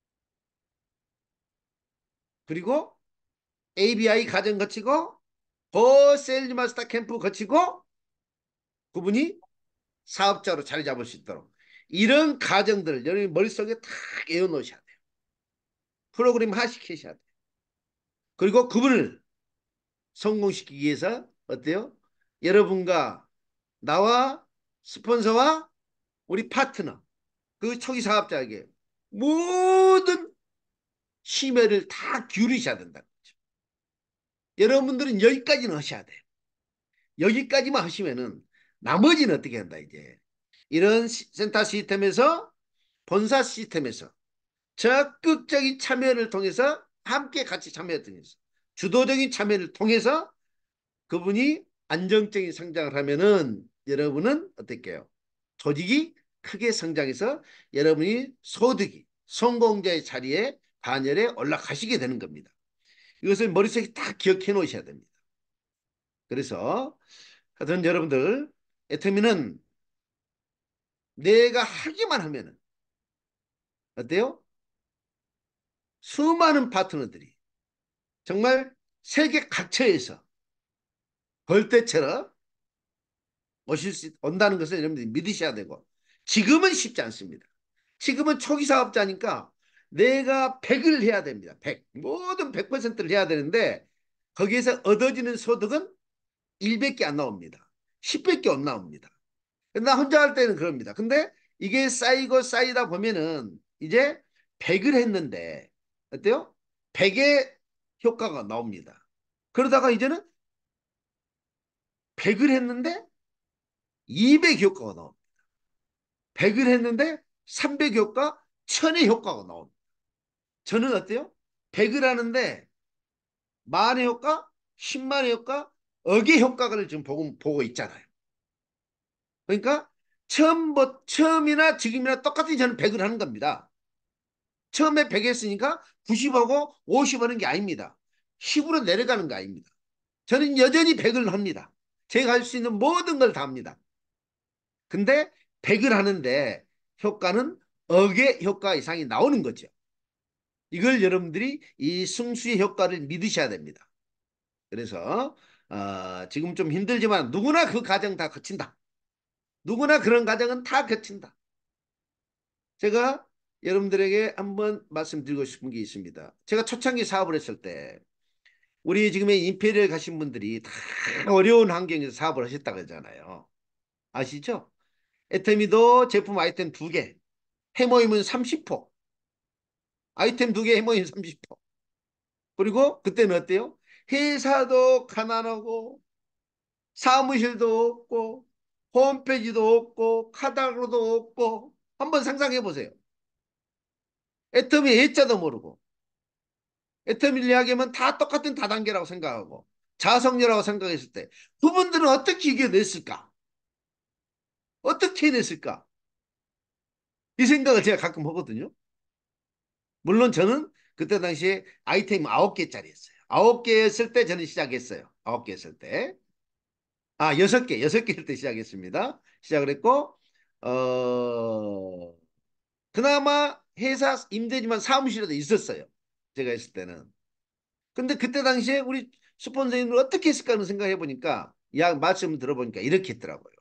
그리고 에이비아이 과정 거치고 더 세일즈 마스터 캠프 거치고 그분이 사업자로 자리 잡을 수 있도록 이런 과정들을 여러분 머릿속에 다 외워 놓으셔야 돼요. 프로그램 하시키셔야 돼요. 그리고 그분을 성공시키기 위해서 어때요? 여러분과 나와 스폰서와 우리 파트너 그 초기 사업자에게 모든 심혈을 다 기울이셔야 된다는 거죠. 여러분들은 여기까지는 하셔야 돼요. 여기까지만 하시면은 나머지는 어떻게 한다 이제 이런 센터 시스템에서 본사 시스템에서 적극적인 참여를 통해서 함께 같이 참여를 통해서 주도적인 참여를 통해서 그분이 안정적인 성장을 하면은 여러분은 어떻게 해요? 조직이 크게 성장해서 여러분이 소득이 성공자의 자리에 반열에 올라가시게 되는 겁니다. 이것을 머릿속에 다 기억해 놓으셔야 됩니다. 그래서 하여튼 여러분들 애터미는 내가 하기만 하면은 어때요? 수많은 파트너들이 정말 세계 각처에서 벌떼처럼 오실 수 온다는 것을 여러분들이 믿으셔야 되고 지금은 쉽지 않습니다. 지금은 초기 사업자니까 내가 백을 해야 됩니다. 백. 모든 백 퍼센트를 해야 되는데 거기에서 얻어지는 소득은 일밖에 안 나옵니다. 십밖에 안 나옵니다. 나 혼자 할 때는 그럽니다. 근데 이게 쌓이고 쌓이다 보면은 이제 백을 했는데 어때요? 백의 효과가 나옵니다. 그러다가 이제는 백을 했는데 이백 효과가 나옵니다. 백을 했는데 삼백 효과, 천의 효과가 나옵니다. 저는 어때요? 백을 하는데 만의 효과, 십만의 효과, 억의 효과를 지금 보고, 보고 있잖아요. 그러니까 처음, 처음이나 지금이나 똑같이 저는 백을 하는 겁니다. 처음에 백 했으니까 구십하고 오십 하는 게 아닙니다. 십으로 내려가는 거 아닙니다. 저는 여전히 백을 합니다. 제가 할 수 있는 모든 걸 다 합니다. 근데 백을 하는데 효과는 억의 효과 이상이 나오는 거죠. 이걸 여러분들이 이 승수의 효과를 믿으셔야 됩니다. 그래서 어, 지금 좀 힘들지만 누구나 그 과정 다 거친다. 누구나 그런 과정은 다 거친다. 제가 여러분들에게 한번 말씀드리고 싶은 게 있습니다. 제가 초창기 사업을 했을 때 우리 지금의 인페리얼 가신 분들이 다 어려운 환경에서 사업을 하셨다고 하잖아요. 아시죠? 애터미도 제품 아이템 두 개, 해모임은 삼십 호, 아이템 두 개, 해모임 삼십 호. 그리고 그때는 어때요? 회사도 가난하고 사무실도 없고 홈페이지도 없고 카탈로그도 없고 한번 상상해 보세요. 애터미 애자도 모르고 애터미를 이야기하면 다 똑같은 다단계라고 생각하고 자석료라고 생각했을 때 그분들은 어떻게 이겨냈을까? 어떻게 해냈을까? 이 생각을 제가 가끔 하거든요. 물론 저는 그때 당시에 아이템 아홉 개짜리였어요. 아홉 개였을 때 저는 시작했어요. 아홉 개였을 때. 아, 여섯 개, 여섯 개일 때 시작했습니다. 시작을 했고, 어, 그나마 회사 임대지만 사무실에도 있었어요. 제가 했을 때는. 근데 그때 당시에 우리 스폰서님을 어떻게 했을까 하는 생각해 보니까, 야, 말씀을 들어보니까 이렇게 했더라고요.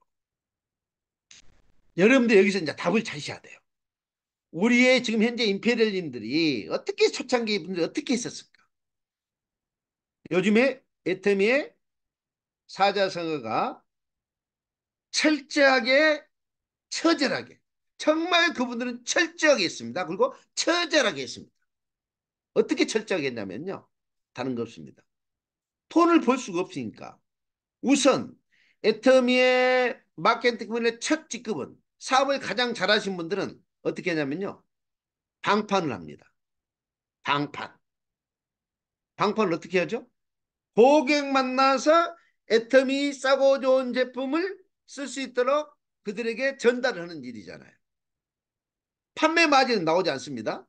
여러분들 여기서 이제 답을 찾으셔야 돼요. 우리의 지금 현재 임페리얼님들이 어떻게 초창기 분들이 어떻게 했었을까? 요즘에 애터미의 사자성어가 철저하게 처절하게 정말 그분들은 철저하게 했습니다. 그리고 처절하게 했습니다. 어떻게 철저하게 했냐면요. 다른 거 없습니다. 돈을 벌 수가 없으니까 우선 애터미의 마케팅분의 첫 직급은 사업을 가장 잘하신 분들은 어떻게 하냐면요. 방판을 합니다. 방판. 방판을 어떻게 하죠? 고객 만나서 애터미 싸고 좋은 제품을 쓸 수 있도록 그들에게 전달을 하는 일이잖아요. 판매 마진은 나오지 않습니다.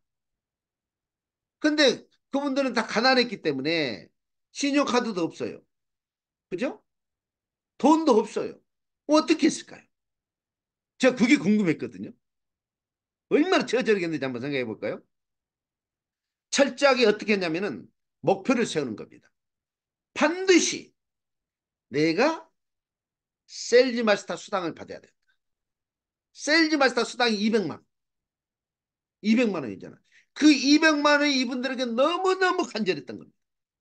근데 그분들은 다 가난했기 때문에 신용카드도 없어요. 그죠? 돈도 없어요. 어떻게 했을까요? 제가 그게 궁금했거든요. 얼마나 처절했는지 한번 생각해 볼까요? 철저하게 어떻게 했냐면은 목표를 세우는 겁니다. 반드시 내가 셀즈 마스터 수당을 받아야 된다. 셀즈 마스터 수당이 이백만 원. 이백만 원이잖아. 그 이백만 원이 이분들에게 너무너무 간절했던 겁니다.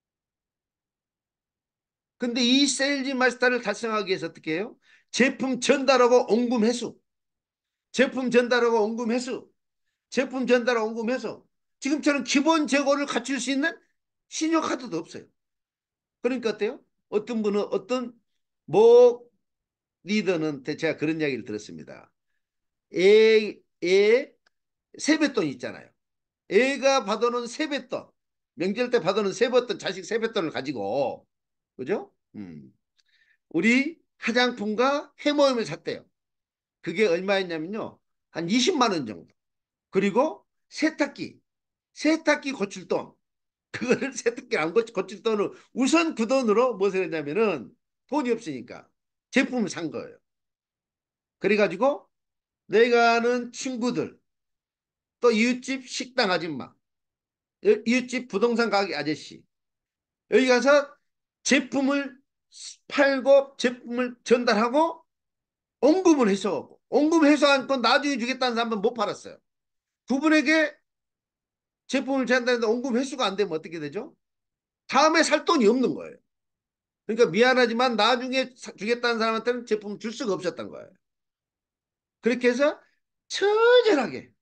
근데 이 세일즈 마스터를 달성하기 위해서 어떻게 해요? 제품 전달하고 원금 회수. 제품 전달하고 원금 회수. 제품 전달하고 원금 회수. 지금처럼 기본 재고를 갖출 수 있는 신용카드도 없어요. 그러니까 어때요? 어떤 분은 어떤 모 리더는 제가 그런 이야기를 들었습니다. 애, 애 세뱃돈 있잖아요. 애가 받아놓은 세뱃돈. 명절 때 받아놓은 세뱃돈, 자식 세뱃돈을 가지고 그죠? 음. 우리 화장품과 해모임을 샀대요. 그게 얼마였냐면요. 한 이십만 원 정도. 그리고 세탁기, 세탁기 고칠 돈. 그거를 세탁기 안 고칠, 고칠 돈을 우선 그 돈으로 무엇을 했냐면은 돈이 없으니까 제품을 산 거예요. 그래가지고 내가 아는 친구들, 또 이웃집 식당 아줌마, 이웃집 부동산 가게 아저씨, 여기 가서 제품을 팔고 제품을 전달하고 원금을 해서 원금 해소한 건 나중에 주겠다는 사람은 못 팔았어요. 그분에게 제품을 전달했는데 원금 회수가 안 되면 어떻게 되죠? 다음에 살 돈이 없는 거예요. 그러니까 미안하지만 나중에 주겠다는 사람한테는 제품을 줄 수가 없었던 거예요. 그렇게 해서 처절하게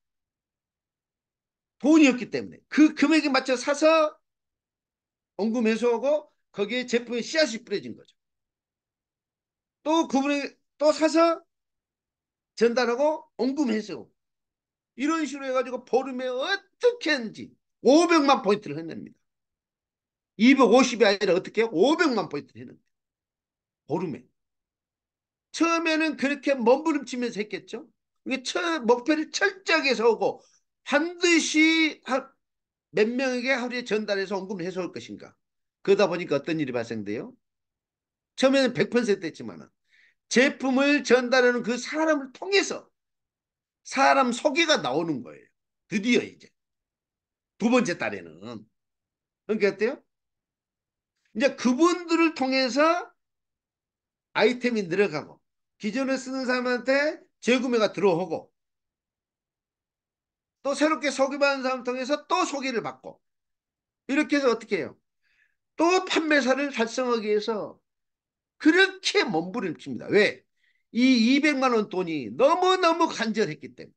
돈이 없기 때문에 그 금액에 맞춰 사서 원금 회수하고 거기에 제품의 씨앗이 뿌려진 거죠. 또 그분에게 또 사서 전달하고 원금 회수 이런 식으로 해가지고 보름에 어떻게 하는지 오백만 포인트를 해냅니다. 이백오십이 아니라 어떻게 해요? 오백만 포인트를 해냅니다. 보름에. 처음에는 그렇게 몸부림치면서 했겠죠. 이게 처, 목표를 철저하게 세우고 반드시 하, 몇 명에게 하루에 전달해서 원금을 해소할 것인가. 그러다 보니까 어떤 일이 발생돼요? 처음에는 백 퍼센트 했지만 제품을 전달하는 그 사람을 통해서 사람 소개가 나오는 거예요. 드디어 이제. 두 번째 달에는. 그러니까 어때요? 이제 그분들을 통해서 아이템이 늘어가고 기존에 쓰는 사람한테 재구매가 들어오고 또 새롭게 소개받는 사람 통해서 또 소개를 받고 이렇게 해서 어떻게 해요? 또 판매사를 달성하기 위해서 그렇게 몸부림칩니다. 왜? 이 이백만 원 돈이 너무너무 간절했기 때문에.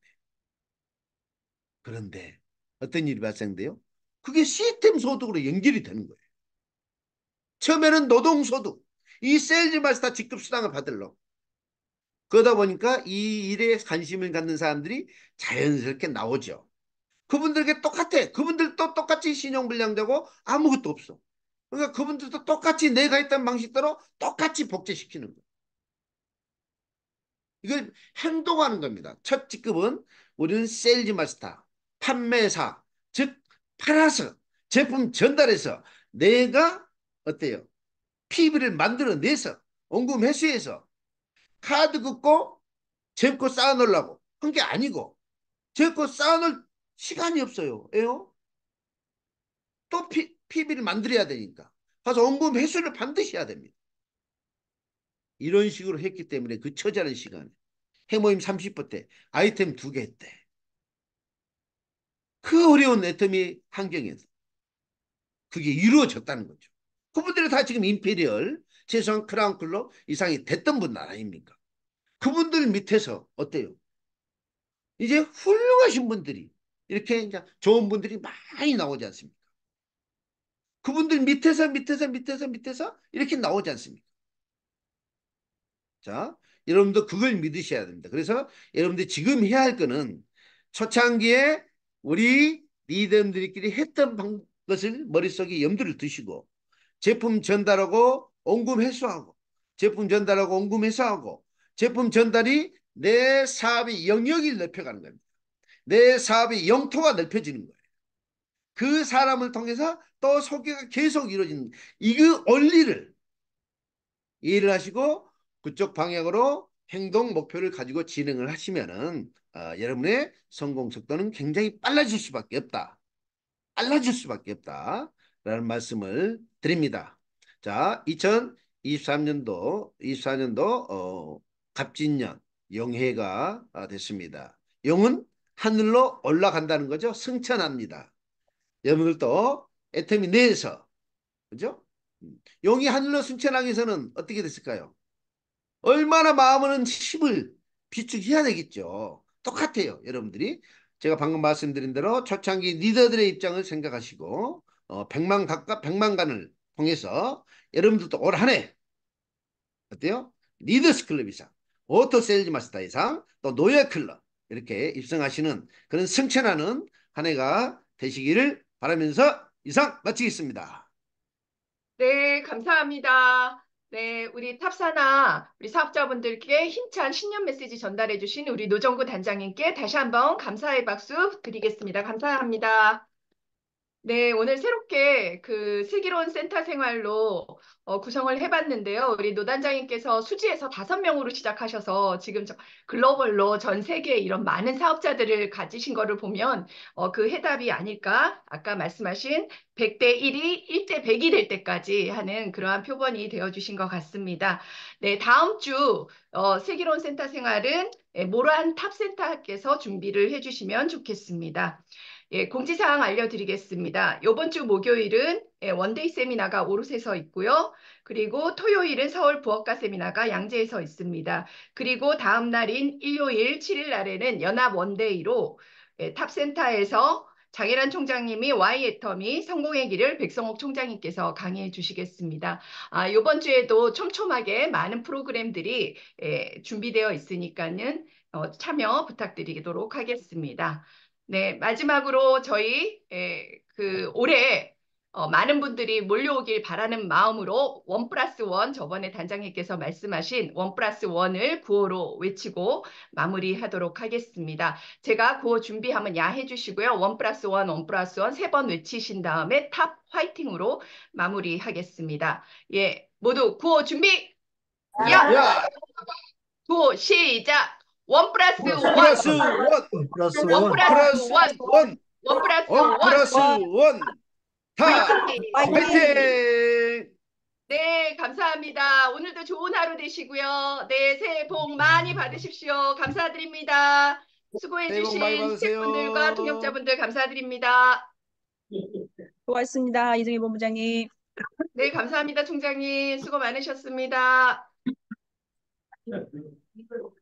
그런데 어떤 일이 발생돼요? 그게 시스템 소득으로 연결이 되는 거예요. 처음에는 노동소득, 이 세일즈 마스터 직급 수당을 받으려고. 그러다 보니까 이 일에 관심을 갖는 사람들이 자연스럽게 나오죠. 그분들에게 똑같아. 그분들도 똑같이 신용불량자고 아무것도 없어. 그러니까 그분들도 똑같이 내가 했던 방식대로 똑같이 복제시키는 거예요. 이걸 행동하는 겁니다. 첫 직급은 우리는 세일즈 마스터, 판매사, 즉 팔아서 제품 전달해서 내가 어때요? 피비를 만들어내서 원금 회수해서 카드 긋고 재고 쌓아놓으려고 한 게 아니고 재고 쌓아놓을 시간이 없어요. 에요? 또 피, 피비를 만들어야 되니까 가서 원금 회수를 반드시 해야 됩니다. 이런 식으로 했기 때문에 그 처자는 시간에 해모임 삼십 분 때 아이템 두 개 했대. 그 어려운 애터미 환경에서 그게 이루어졌다는 거죠. 그분들이 다 지금 임페리얼, 최소한 크라운 클럽 이상이 됐던 분들 아닙니까? 그분들 밑에서 어때요? 이제 훌륭하신 분들이 이렇게 이제 좋은 분들이 많이 나오지 않습니까? 그분들 밑에서 밑에서 밑에서 밑에서 이렇게 나오지 않습니까? 자, 여러분도 그걸 믿으셔야 됩니다. 그래서 여러분들 지금 해야 할 거는 초창기에 우리 리더들끼리 했던 방, 것을 머릿속에 염두를 두시고 제품 전달하고 원금 회수하고 제품 전달하고 원금 회수하고 제품 전달이 내 사업의 영역을 넓혀가는 겁니다. 내 사업의 영토가 넓혀지는 거예요. 그 사람을 통해서 또 소개가 계속 이루어지는 이그 원리를 이해를 하시고 그쪽 방향으로 행동 목표를 가지고 진행을 하시면은 어, 여러분의 성공 속도는 굉장히 빨라질 수밖에 없다. 빨라질 수밖에 없다. 라는 말씀을 드립니다. 자, 이천이십삼 년도, 이십사 년도 어, 갑진년 용해가 됐습니다. 용은 하늘로 올라간다는 거죠. 승천합니다. 여러분들도 애터미 내에서 그죠? 용이 하늘로 승천하기 위해서는 어떻게 됐을까요? 얼마나 마음은 힘을 비축해야 되겠죠. 똑같아요. 여러분들이 제가 방금 말씀드린 대로 초창기 리더들의 입장을 생각하시고 어, 백만 각각 백만간을 통해서 여러분들도 올 한 해 어때요? 리더스 클럽 이상, 오토 세일즈 마스터 이상, 또 노예 클럽 이렇게 입성하시는 그런 승천하는 한 해가 되시기를 바라면서 이상 마치겠습니다. 네, 감사합니다. 네, 우리 탑사나 우리 사업자분들께 힘찬 신년 메시지 전달해 주신 우리 노정구 단장님께 다시 한번 감사의 박수 드리겠습니다. 감사합니다. 네, 오늘 새롭게 그 슬기로운 센터 생활로 어, 구성을 해봤는데요. 우리 노 단장님께서 수지에서 다섯 명으로 시작하셔서 지금 저 글로벌로 전 세계에 이런 많은 사업자들을 가지신 거를 보면 어, 그 해답이 아닐까? 아까 말씀하신 백 대 일이 일 대 백이 될 때까지 하는 그러한 표본이 되어주신 것 같습니다. 네, 다음 주 어, 슬기로운 센터 생활은 예, 모란 탑센터께서 준비를 해주시면 좋겠습니다. 예, 공지사항 알려드리겠습니다. 이번 주 목요일은 예, 원데이 세미나가 오롯에서 있고요. 그리고 토요일은 서울 부업가 세미나가 양재에서 있습니다. 그리고 다음 날인 일요일 칠 일 날에는 연합 원데이로 예, 탑센터에서 장혜란 총장님이 와이 애터미 성공의 길을 백성옥 총장님께서 강의해 주시겠습니다. 아, 이번 주에도 촘촘하게 많은 프로그램들이 예, 준비되어 있으니까는 어, 참여 부탁드리도록 하겠습니다. 네, 마지막으로 저희 에, 그 올해 어, 많은 분들이 몰려오길 바라는 마음으로 원 플러스 원 저번에 단장님께서 말씀하신 원 플러스 원을 구호로 외치고 마무리하도록 하겠습니다. 제가 구호 준비하면 야 해주시고요. 원 플러스 원, 원 플러스 원 세 번 외치신 다음에 탑 화이팅으로 마무리하겠습니다. 예, 모두 구호 준비. 야, 야, 구호 시작. 원 플러스 원, 플러스 원, 플러스 원 원. 플러스 원, 원, 원 플러스 원 원. 플러스 원, 다 화이팅! 화이팅! 네, 감사합니다. 오늘도 좋은 하루 되시고요. 네, 새해 복 많이 받으십시오. 감사드립니다. 새해 복 많이 수고해주신 스태프분들과 받으세요. 통역자분들 감사드립니다. 수고하셨습니다. 이승희 본부장님. 네, 감사합니다, 총장님. 수고 많으셨습니다.